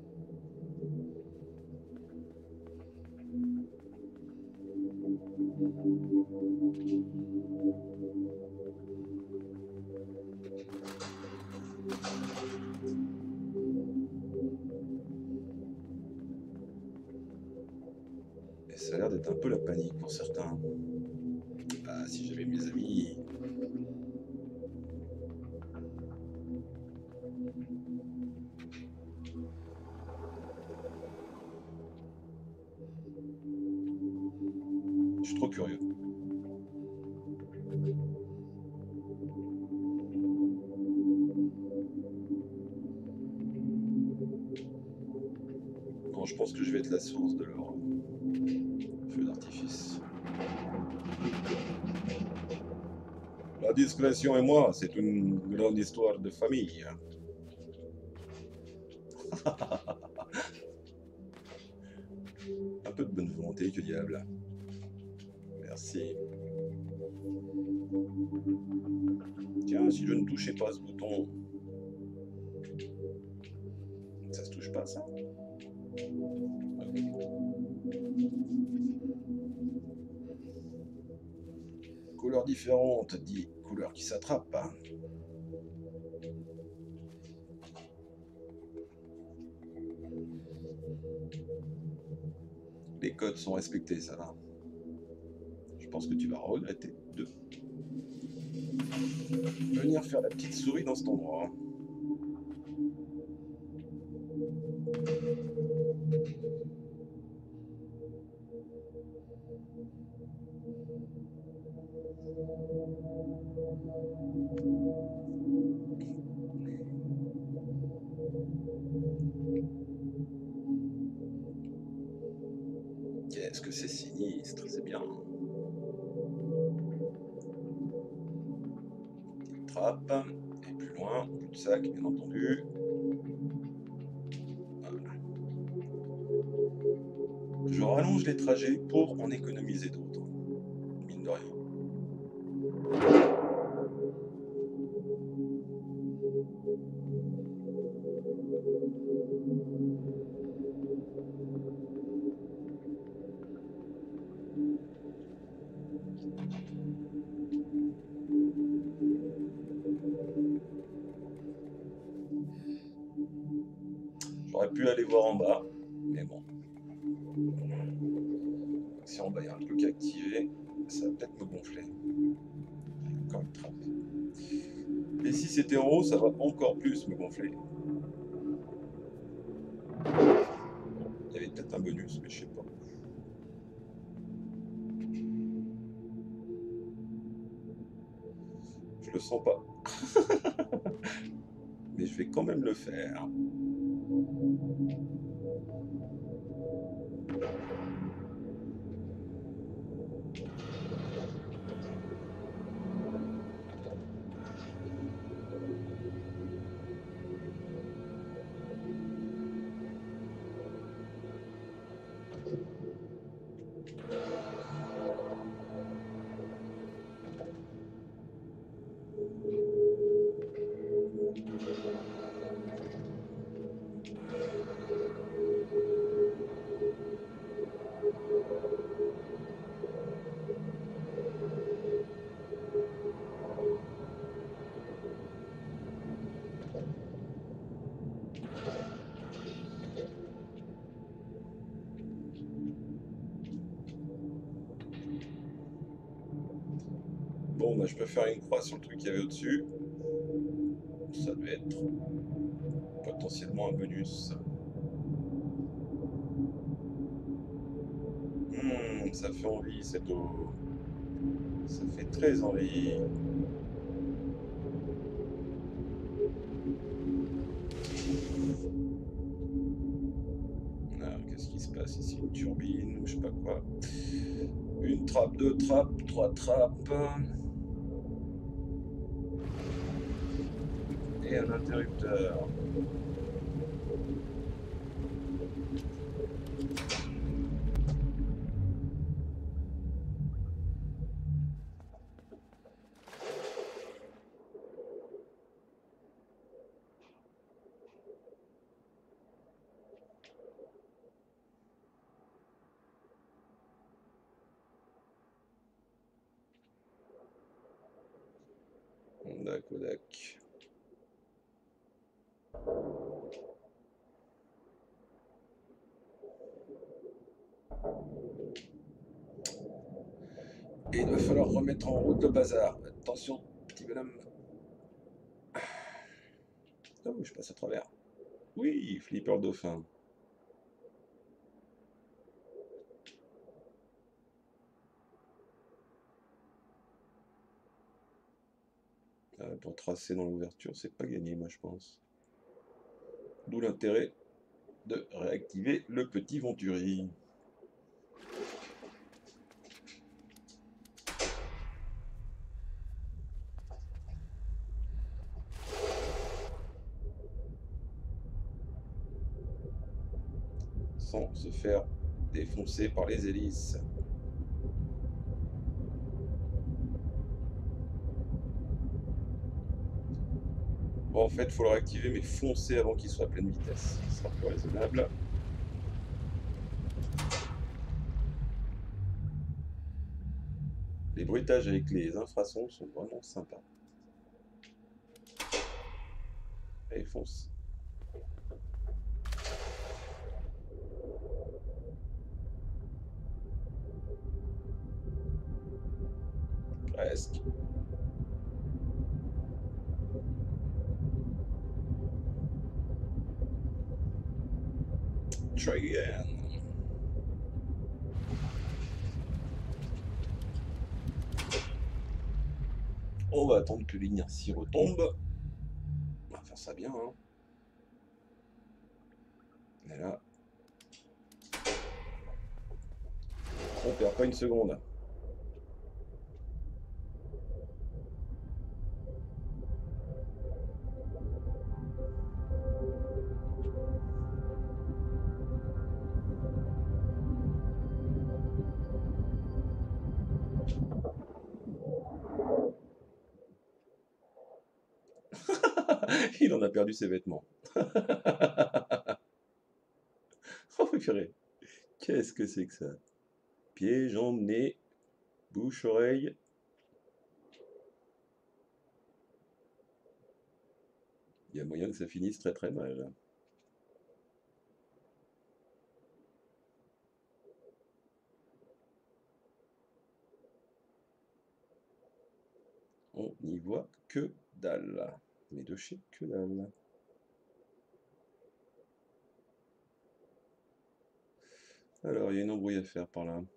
Et ça a l'air d'être un peu la panique pour certains. Ah, si j'avais mes amis. Je suis trop curieux. Bon, je pense que je vais être la source de leur feu d'artifice. La discrétion et moi, c'est une grande histoire de famille. Un peu de bonne volonté, que diable. Merci. Tiens, si je ne touchais pas ce bouton... Ça se touche pas, ça? Okay. Couleur différente, dit couleur qui s'attrape. Les codes sont respectés, ça va. Je pense que tu vas regretter de venir faire la petite souris dans cet endroit. Qu'est-ce que c'est sinistre, c'est bien. Petite trappe, et plus loin, plus de sac, bien entendu. Voilà. Je rallonge les trajets pour en économiser d'autres, mine de rien. J'aurais pu aller voir en bas, mais bon. Si en bas il y a un truc à activer, ça va peut-être me gonfler. Encore une trappe. Et si c'était en haut, ça va encore plus me gonfler. Il y avait peut-être un bonus, mais je sais pas. Je le sens pas. Mais je vais quand même le faire. Bon, bah, je peux faire une croix sur le truc qu'il y avait au-dessus. Ça devait être potentiellement un bonus. Mmh, ça fait envie cette eau. Ça fait très envie. Alors, qu'est-ce qui se passe ici? Une turbine, je sais pas quoi. Une trappe, deux trappes, trois trappes. Et un interrupteur. Kodak, Kodak. Et il va falloir remettre en route le bazar. Attention, petit bonhomme. Oh, je passe à travers. Oui, Flipper le dauphin. Euh, pour tracer dans l'ouverture, c'est pas gagné, moi, je pense. D'où l'intérêt de réactiver le petit Venturi. Sans se faire défoncer par les hélices. Bon, en fait, il faut le réactiver, mais foncer avant qu'il soit à pleine vitesse. Ce sera plus raisonnable. Les bruitages avec les infrasons sont vraiment sympas. Allez, fonce. Presque. Try again. On va attendre que l'inertie retombe. On va faire ça bien, hein. Et là, on perd pas une seconde. Il en a perdu ses vêtements. Oh, purée. Qu'est-ce que c'est que ça? Pieds, jambes, nez, bouche, oreille. Il y a moyen que ça finisse très très mal. On n'y voit que dalle. Mais de chez que dalle. Alors, il y a une embrouille à faire par là.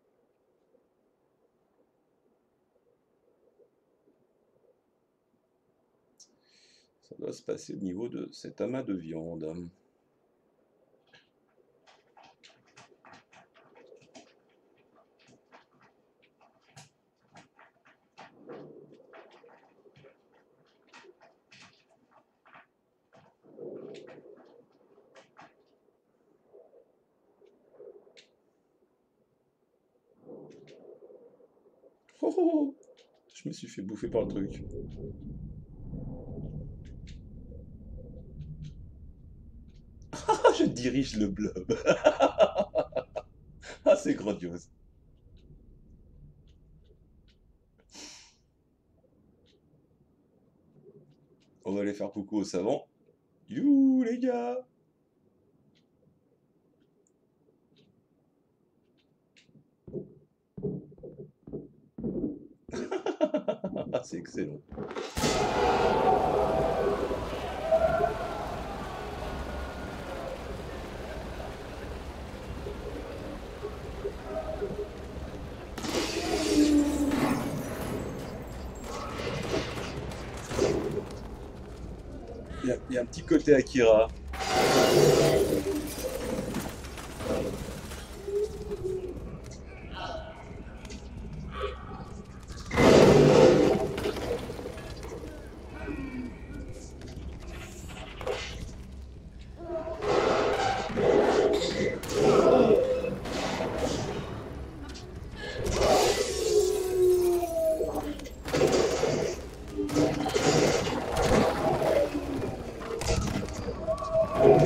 Ça doit se passer au niveau de cet amas de viande. Oh, oh, oh. Je me suis fait bouffer par le truc. Je dirige le blob. Ah, c'est grandiose. On va aller faire coucou au savant. You les gars. C'est excellent. Il y, a, il y a un petit côté Akira.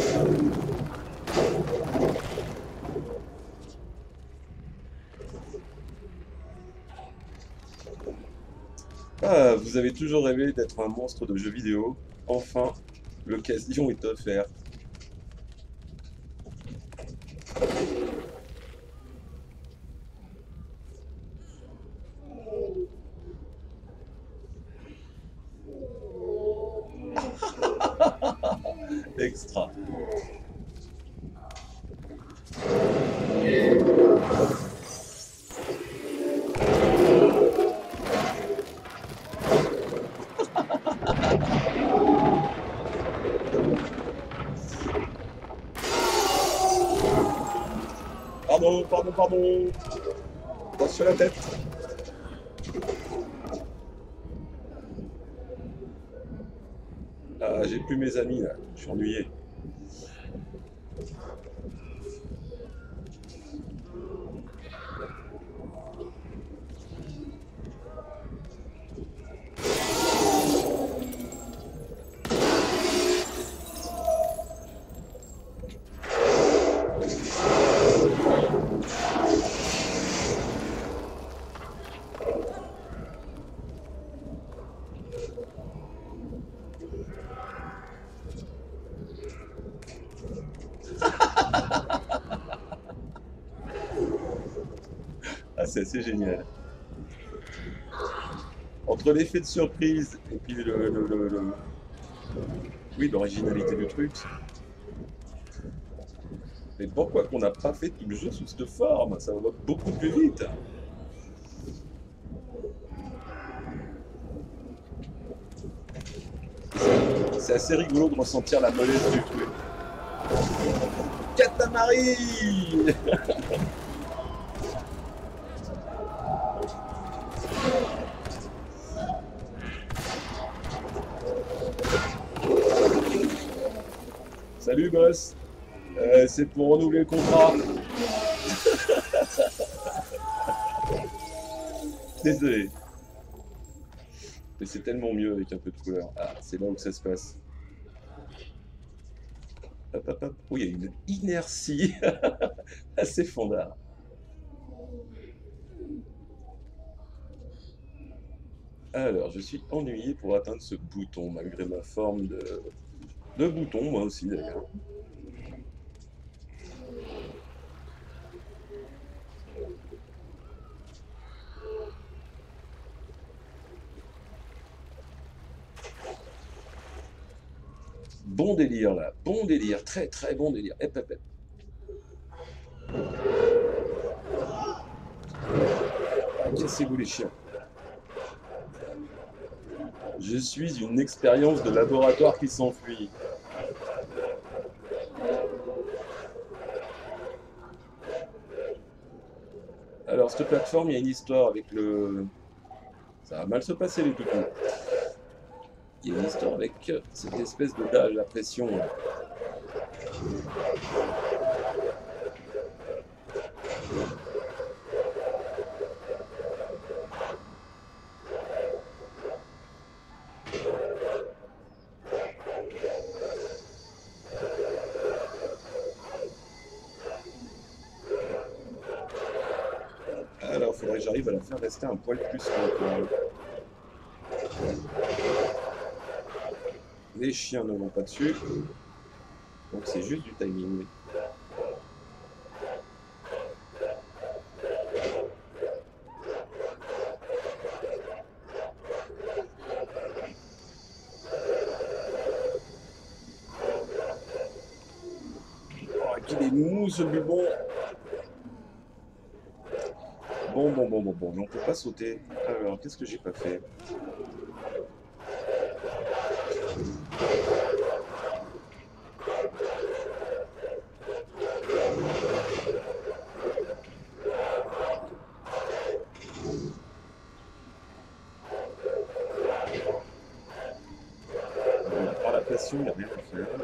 Ah, vous avez toujours rêvé d'être un monstre de jeux vidéo. Enfin, l'occasion est offerte. Extra. Pardon, pardon, pardon. Attention à la tête. Ah, j'ai plus mes amis là. Je suis ennuyé. Ah, c'est assez génial. Entre l'effet de surprise et puis le, le- le- le- oui, l'originalité du truc. Mais pourquoi qu'on n'a pas fait tout le jeu sous cette forme? Ça va beaucoup plus vite. C'est assez rigolo de ressentir la mollesse du truc. Katamari! Salut boss. Euh, c'est pour renouveler le contrat. Désolé. Mais c'est tellement mieux avec un peu de couleur. Ah, c'est là où ça se passe. Hop, hop, hop. Oh, il y a une inertie assez fondard. Alors, je suis ennuyé pour atteindre ce bouton, malgré ma forme de, de bouton, moi aussi d'ailleurs. Bon délire là, bon délire, très très bon délire. Hep, hep, hep. Ah, cassez-vous les chiens. Je suis une expérience de laboratoire qui s'enfuit. Alors, cette plateforme, il y a une histoire avec le... Ça va mal se passer les toutous. Il y a une histoire avec cette espèce de dalle, la pression. Là. Alors, il faudrait que j'arrive à la faire rester un poil plus longtemps. Les chiens ne vont pas dessus. Donc c'est juste du timing. Oh, qu'il est mou ce bubon. Bon, bon, bon, bon, bon, mais on peut pas sauter. Alors, qu'est-ce que j'ai pas fait? Bon, par la pression, il n'y a rien à faire.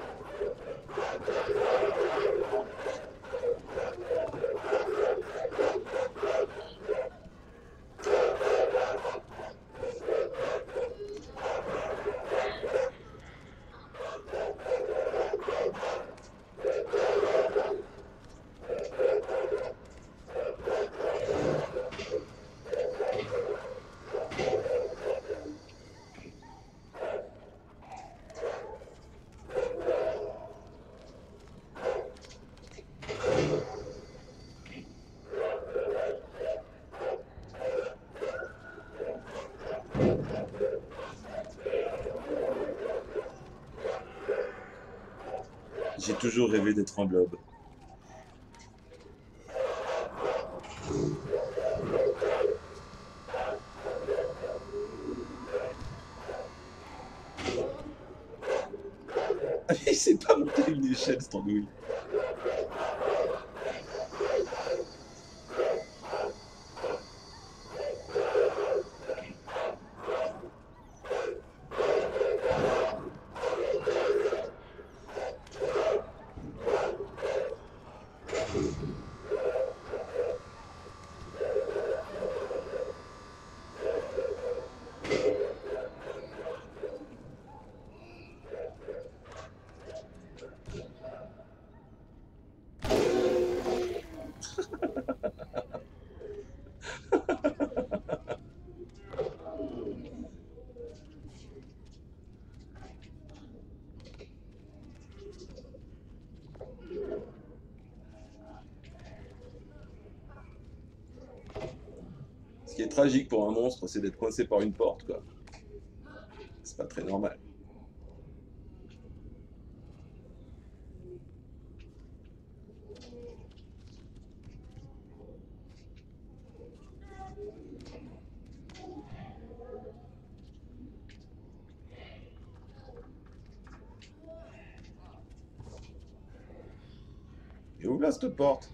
J'ai toujours rêvé d'être un blob. Ah, il sait pas monter une échelle, cette andouille. Ce qui est tragique pour un monstre, c'est d'être coincé par une porte, quoi. C'est pas très normal. Et ouvre là cette porte.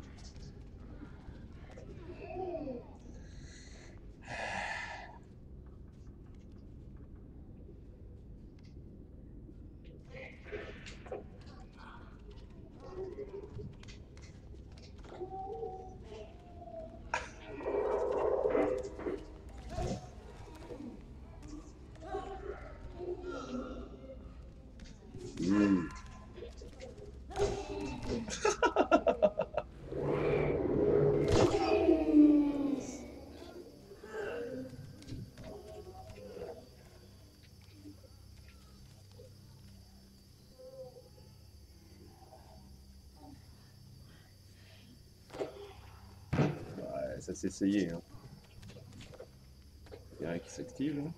Mmh. Ouais, ça s'est essayé. Hein. Il y a rien qui s'active. Hein.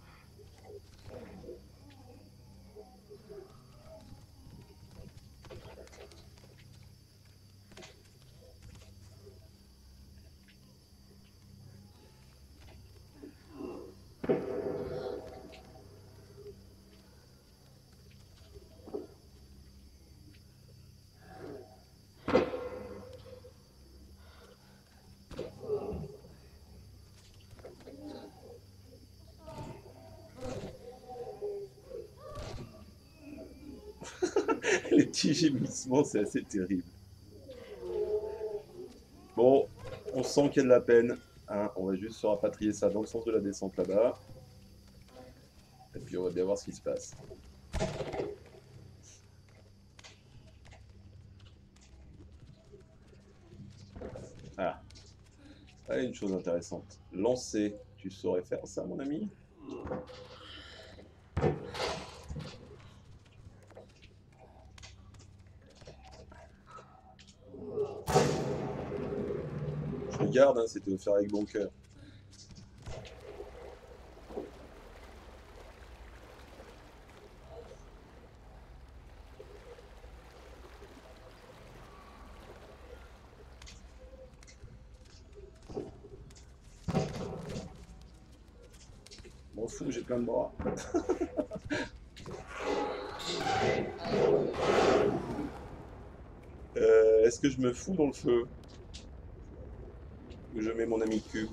Les petits gémissements, c'est assez terrible. Bon, on sent qu'il y a de la peine. Hein. On va juste se rapatrier ça dans le sens de la descente là-bas. Et puis on va bien voir ce qui se passe. Ah. Ah, une chose intéressante. Lancer. Tu saurais faire ça, mon ami? Je regarde, hein, c'était offert avec bon cœur. M'en fous, j'ai plein de bras. euh, Est-ce que je me fous dans le feu? Ou je mets mon ami cube?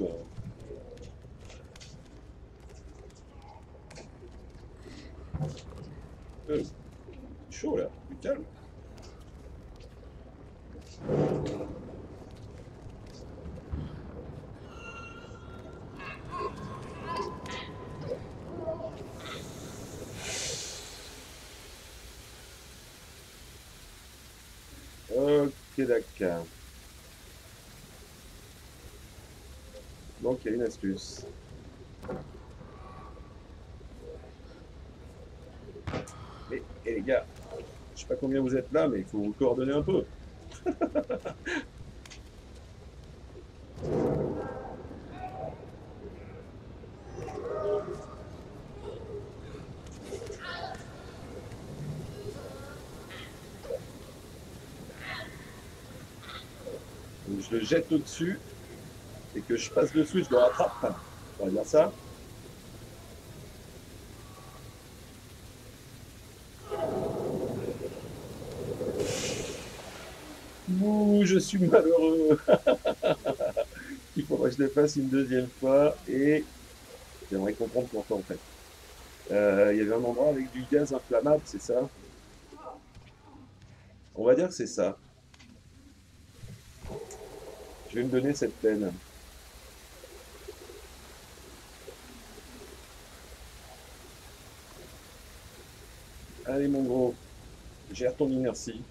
Euh, chaud là, du calme. Ok, d'accord. Donc il y a une astuce. Mais et les gars, je sais pas combien vous êtes là, mais il faut vous coordonner un peu. je le jette au-dessus et que je passe dessus, je le rattrape. On va dire ça. Ouh, je suis malheureux. Il faudrait que je le fasse une deuxième fois et j'aimerais comprendre pourquoi en fait. Euh, il y avait un endroit avec du gaz inflammable, c'est ça? On va dire que c'est ça. Je vais me donner cette peine. Allez mon gros, gère ton inertie.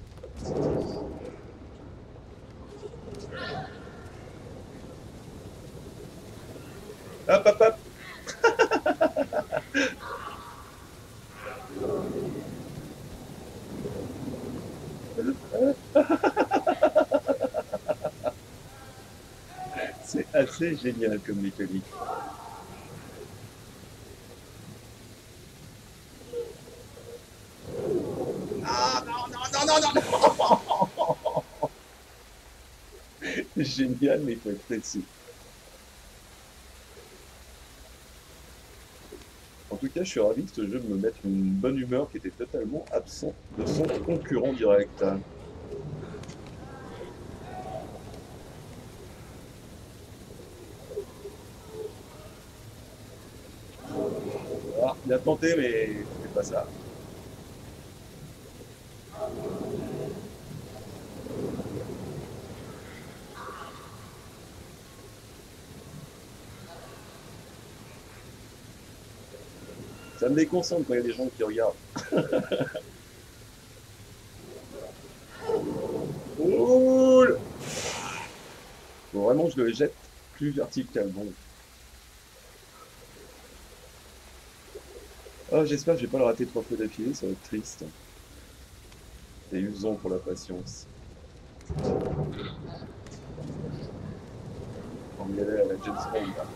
Hop, hop, hop. C'est assez génial comme mécanique. Ah non, non, non, non, non, non. Génial, mais il faut être précis. En tout cas, je suis ravi que ce jeu me mette une bonne humeur qui était totalement absente de son concurrent direct. Ah, bien tenté, mais c'est pas ça. Ça me déconcentre quand il y a des gens qui regardent. Cool. Faut vraiment que je le jette plus verticalement. Oh, j'espère que je vais pas le rater trois fois d'affilée, ça va être triste. C'est usant pour la patience. On y allait à la James Bond. Là.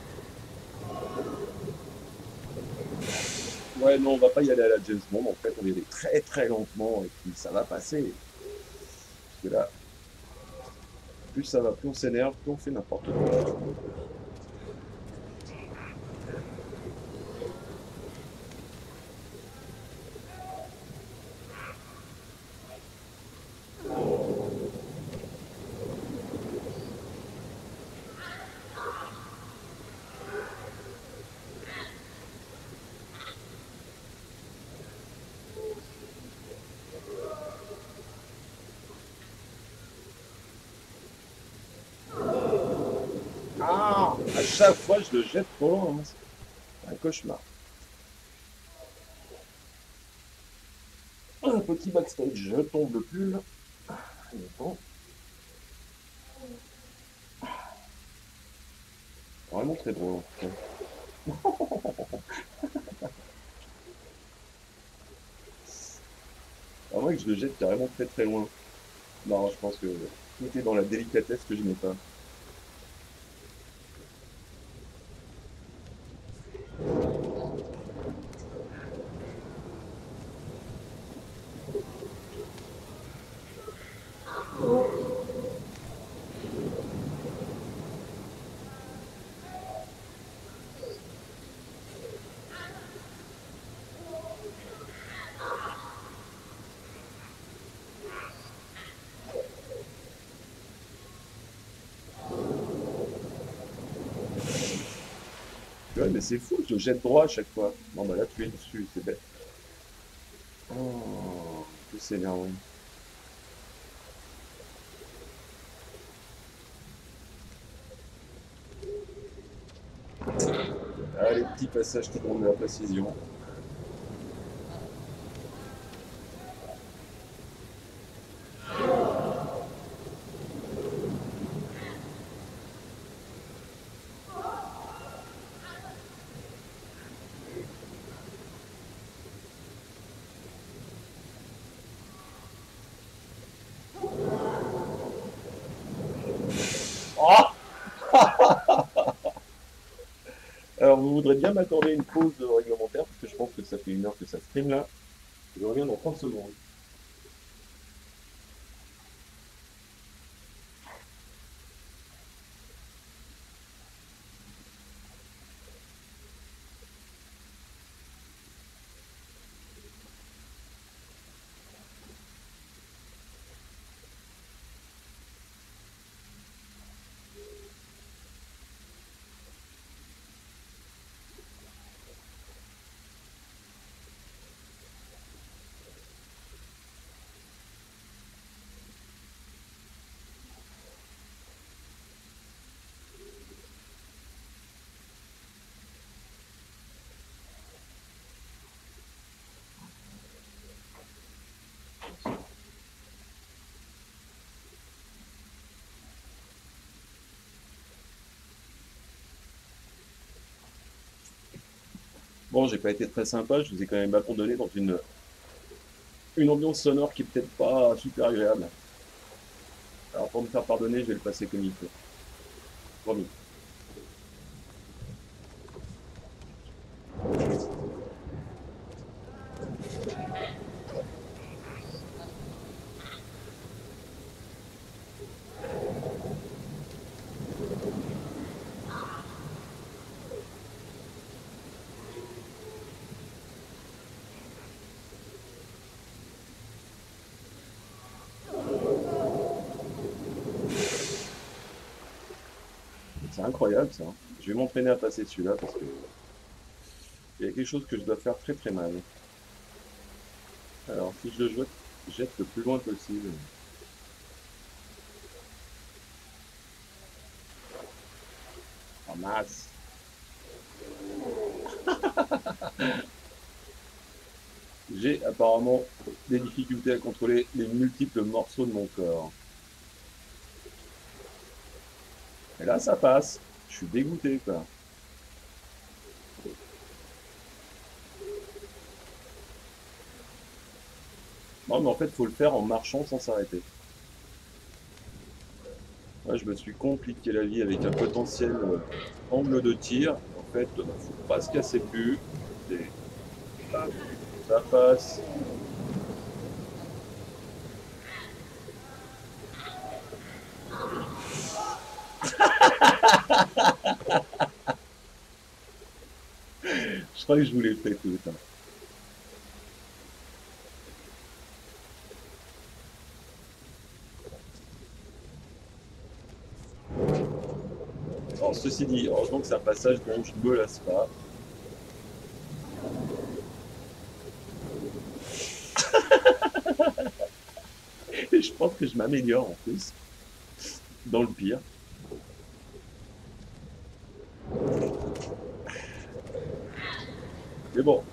Ouais, non, on va pas y aller à la James Bond. En fait, on y allait très très lentement et puis ça va passer. Parce que là, plus ça va, plus on s'énerve, plus on fait n'importe quoi. Ah, à chaque fois, je le jette trop loin. Hein. C'est un cauchemar. Un petit backstage, je tombe le pull. Bon, vraiment très drôle en tout cas. À moins que je le jette carrément très très loin. Non, je pense que tout est dans la délicatesse que je n'ai pas. Ouais, mais c'est fou, je le jette droit à chaque fois. Non, bah là, tu es dessus, c'est bête. Oh, c'est énervant. Ah, les petits passages qui demandent de la précision. Oh. Alors, vous voudrez bien m'accorder une pause réglementaire, parce que je pense que ça fait une heure que ça stream là. Je reviens dans trente secondes. Bon, j'ai pas été très sympa, je vous ai quand même abandonné dans une, une ambiance sonore qui est peut-être pas super agréable. Alors pour me faire pardonner, je vais le passer comme il faut. Promis. C'est incroyable ça, hein. Je vais m'entraîner à passer celui-là parce que il y a quelque chose que je dois faire très très mal. Alors si je le jette, jette le plus loin possible. En masse. J'ai apparemment des difficultés à contrôler les multiples morceaux de mon corps. Et là, ça passe. Je suis dégoûté, quoi. Non, mais en fait, il faut le faire en marchant sans s'arrêter. Moi, je me suis compliqué la vie avec un potentiel euh, angle de tir. En fait, il ne faut pas se casser plus. Et ça passe. Je crois que je vous l'ai fait tout. Hein. Alors, ceci dit, heureusement que c'est un passage dont je ne me lasse pas. Et je pense que je m'améliore en plus, dans le pire. Mais bon,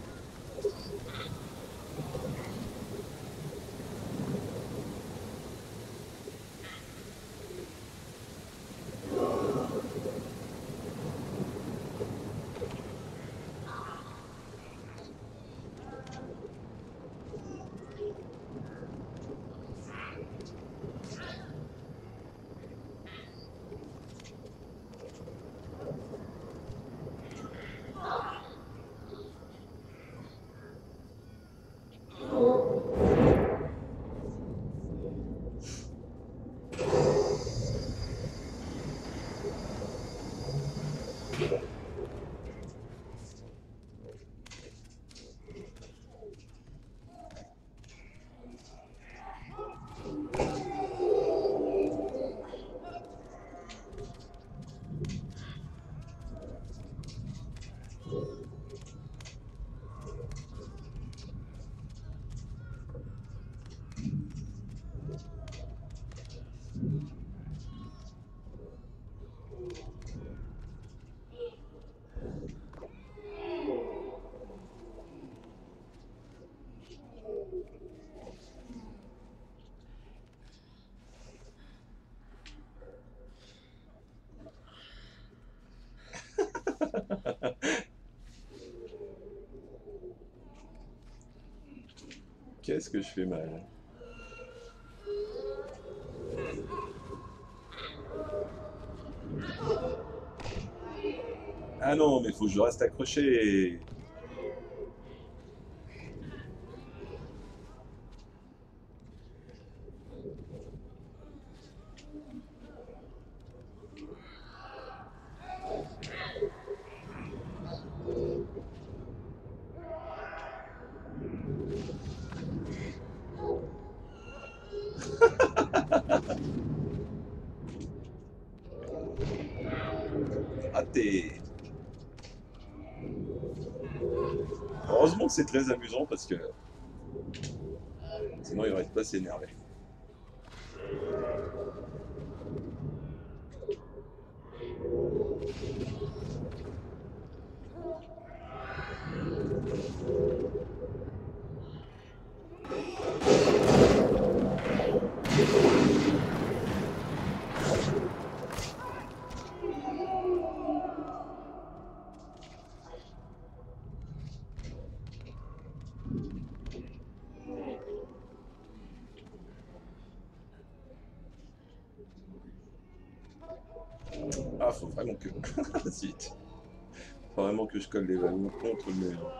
qu'est-ce que je fais mal? Ah non, mais faut que je reste accroché. Raté. Heureusement que c'est très amusant parce que sinon il n'arrête pas de s'énerver. Ah, faut vraiment que... Zut. Faut vraiment que je colle les ballons contre le mur.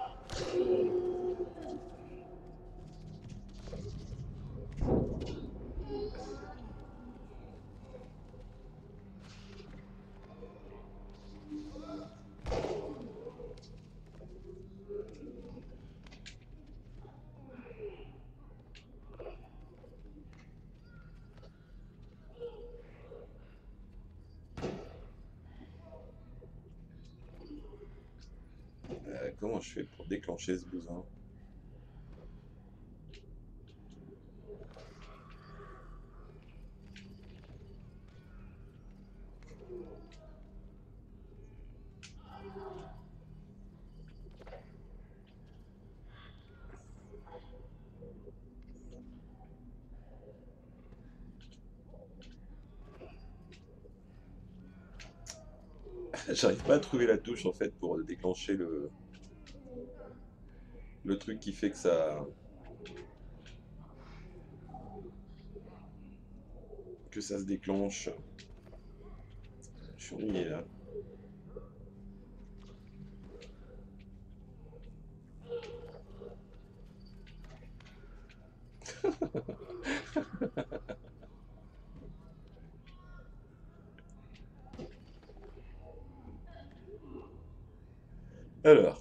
Euh, comment je fais pour déclencher ce bousin? J'arrive pas à trouver la touche en fait pour déclencher le, le truc qui fait que ça que ça se déclenche. Je suis ennuyé là. Alors,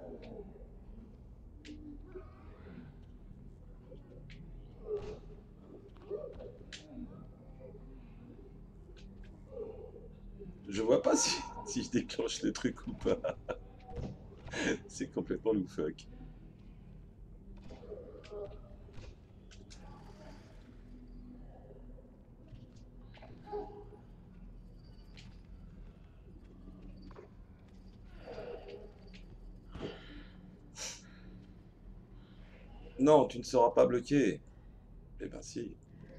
je vois pas si, si je déclenche le truc ou pas. C'est complètement loufoque. Non, tu ne seras pas bloqué. Eh ben si.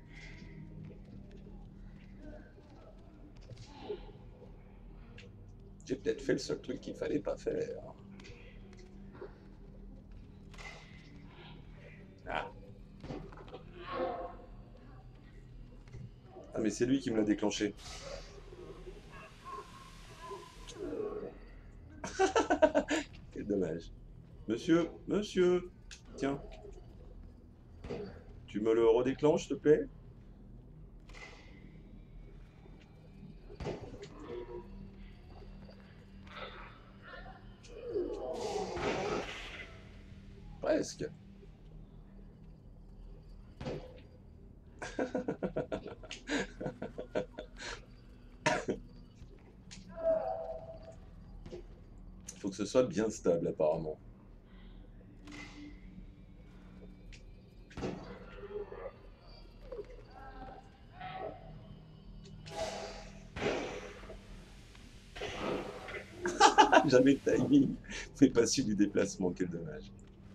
J'ai peut-être fait le seul truc qu'il fallait pas faire. Ah, ah mais c'est lui qui me l'a déclenché. Quel dommage. Monsieur, monsieur, tiens, tu me le redéclenches, s'il te plaît? Presque. Faut que ce soit bien stable, apparemment. Jamais le timing, mais pas su du déplacement, quel dommage.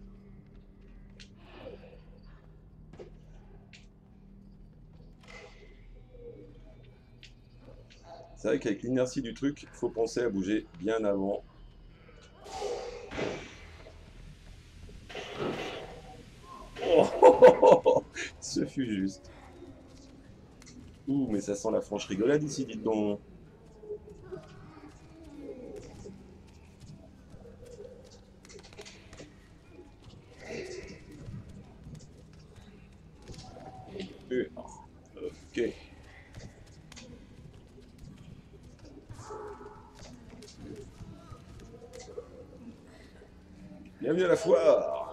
C'est vrai qu'avec l'inertie du truc, faut penser à bouger bien avant. Oh, ce fut juste. Ouh, mais ça sent la franche rigolade ici, dites donc. Euh, Ok. Bienvenue à la foire.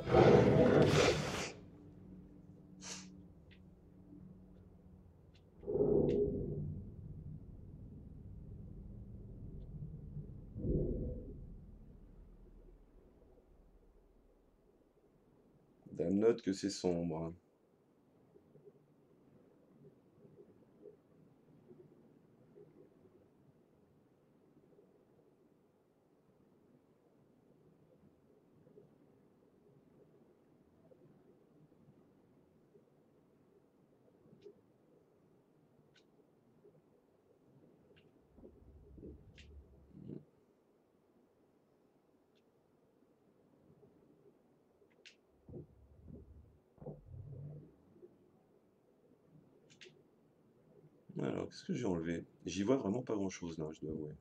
Dame note que c'est sombre. Alors, qu'est-ce que j'ai enlevé? J'y vois vraiment pas grand-chose là, je dois avouer.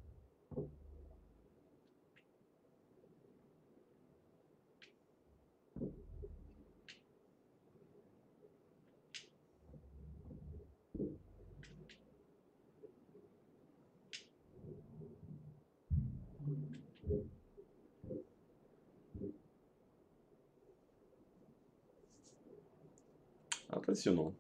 Impressionnant.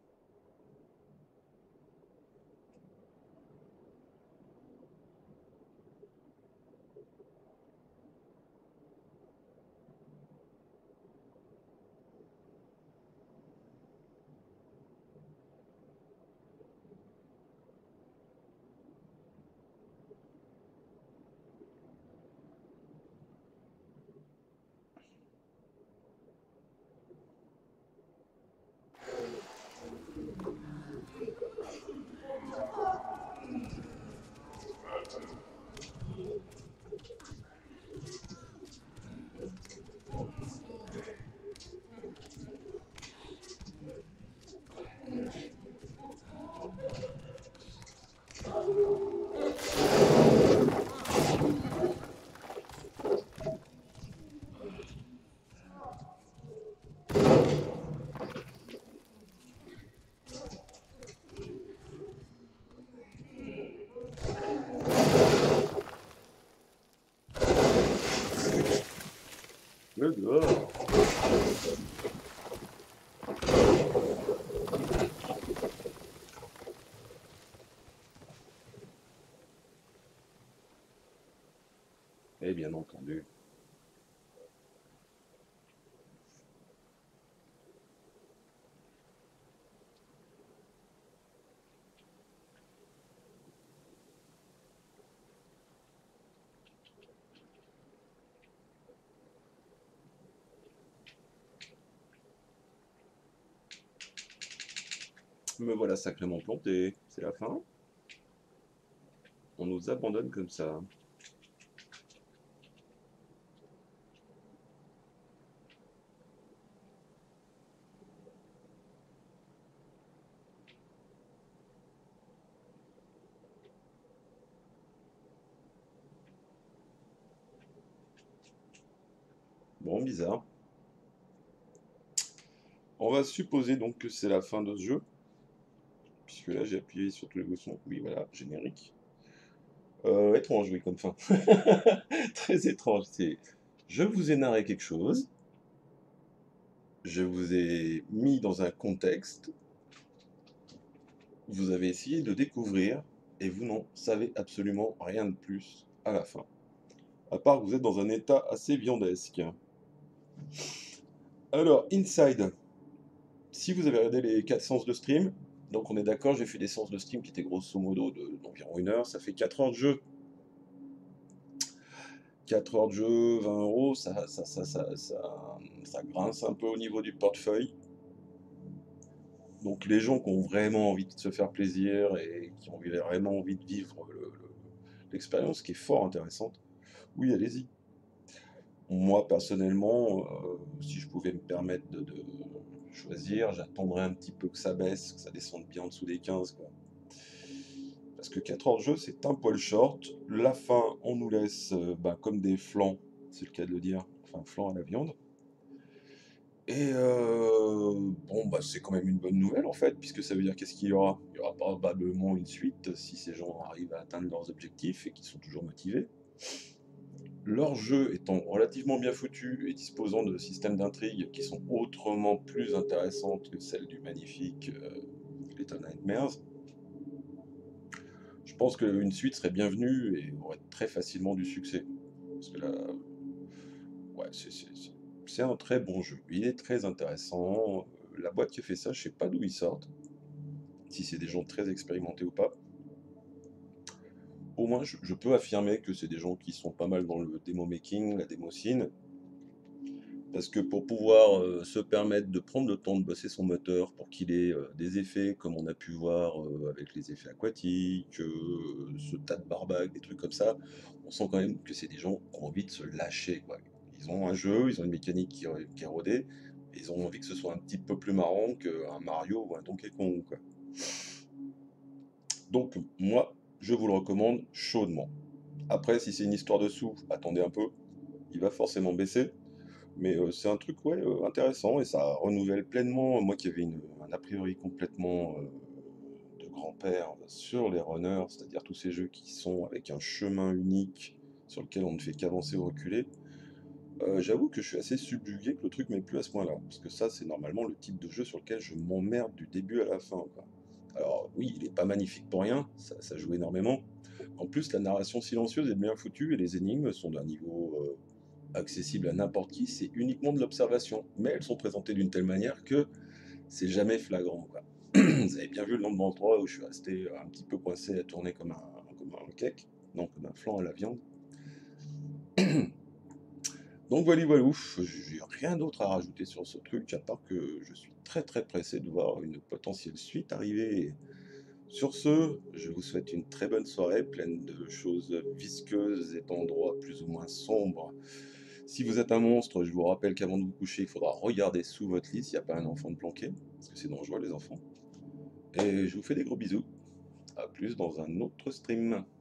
Le dehors. Et bien entendu. Me voilà sacrément planté. C'est la fin. On nous abandonne comme ça. Bon, bizarre. On va supposer donc que c'est la fin de ce jeu. Puisque là, j'ai appuyé sur tous les boutons. Oui, voilà, générique. Euh, étrange, oui, comme fin. Très étrange. C'est, je vous ai narré quelque chose. Je vous ai mis dans un contexte. Vous avez essayé de découvrir. Et vous n'en savez absolument rien de plus à la fin. À part que vous êtes dans un état assez viandesque. Alors, Inside. Si vous avez regardé les quatre séances de stream, donc on est d'accord, j'ai fait des séances de stream qui étaient grosso modo d'environ une heure, ça fait quatre heures de jeu. quatre heures de jeu, vingt euros, ça, ça, ça, ça, ça, ça grince un peu au niveau du portefeuille. Donc les gens qui ont vraiment envie de se faire plaisir et qui ont vraiment envie de vivre l'expérience, qui est fort intéressante, oui, allez-y. Moi, personnellement, euh, si je pouvais me permettre de, de choisir, j'attendrais un petit peu que ça baisse, que ça descende bien en dessous des quinze, quoi. Parce que quatre heures de jeu, c'est un poil short. La fin, on nous laisse euh, bah, comme des flancs, c'est le cas de le dire, enfin flancs à la viande. Et euh, bon, bah, c'est quand même une bonne nouvelle en fait, puisque ça veut dire qu'est-ce qu'il y aura? Il y aura probablement une suite si ces gens arrivent à atteindre leurs objectifs et qu'ils sont toujours motivés. Leur jeu étant relativement bien foutu et disposant de systèmes d'intrigue qui sont autrement plus intéressantes que celles du magnifique euh, Little Nightmares, je pense qu'une suite serait bienvenue et aurait très facilement du succès. Parce que là, ouais, c'est un très bon jeu. Il est très intéressant. La boîte qui a fait ça, je sais pas d'où ils sortent, si c'est des gens très expérimentés ou pas. Au moins, je, je peux affirmer que c'est des gens qui sont pas mal dans le démo making, la démo scene. Parce que pour pouvoir euh, se permettre de prendre le temps de bosser son moteur pour qu'il ait euh, des effets comme on a pu voir euh, avec les effets aquatiques, euh, ce tas de barbac, des trucs comme ça, on sent quand même que c'est des gens qui ont envie de se lâcher, quoi. Ils ont un jeu, ils ont une mécanique qui, qui est rodée, et ils ont envie que ce soit un petit peu plus marrant qu'un Mario ou un Donkey Kong, quoi. Donc moi, je vous le recommande chaudement. Après, si c'est une histoire de sous, attendez un peu, il va forcément baisser. Mais euh, c'est un truc ouais, euh, intéressant et ça renouvelle pleinement, moi qui avais une- un a priori complètement euh, de grand-père sur les runners, c'est-à-dire tous ces jeux qui sont avec un chemin unique sur lequel on ne fait qu'avancer ou reculer. Euh, j'avoue que je suis assez subjugué que le truc m'ait plus à ce point-là, parce que ça c'est normalement le type de jeu sur lequel je m'emmerde du début à la fin, quoi. Alors oui, il est pas magnifique pour rien, ça, ça joue énormément. En plus, la narration silencieuse est bien foutue et les énigmes sont d'un niveau euh, accessible à n'importe qui, c'est uniquement de l'observation. Mais elles sont présentées d'une telle manière que c'est jamais flagrant, quoi. Vous avez bien vu le nombre d'endroits où je suis resté un petit peu coincé à tourner comme un, comme un cake, non, comme un flan à la viande. Donc voilà, voilà, ouf, j'ai rien d'autre à rajouter sur ce truc, à part que je suis très très pressé de voir une potentielle suite arriver. Sur ce, je vous souhaite une très bonne soirée, pleine de choses visqueuses et d'endroits plus ou moins sombres. Si vous êtes un monstre, je vous rappelle qu'avant de vous coucher, il faudra regarder sous votre lit s'il n'y a pas un enfant de planqué, parce que c'est dangereux les enfants. Et je vous fais des gros bisous. A plus dans un autre stream.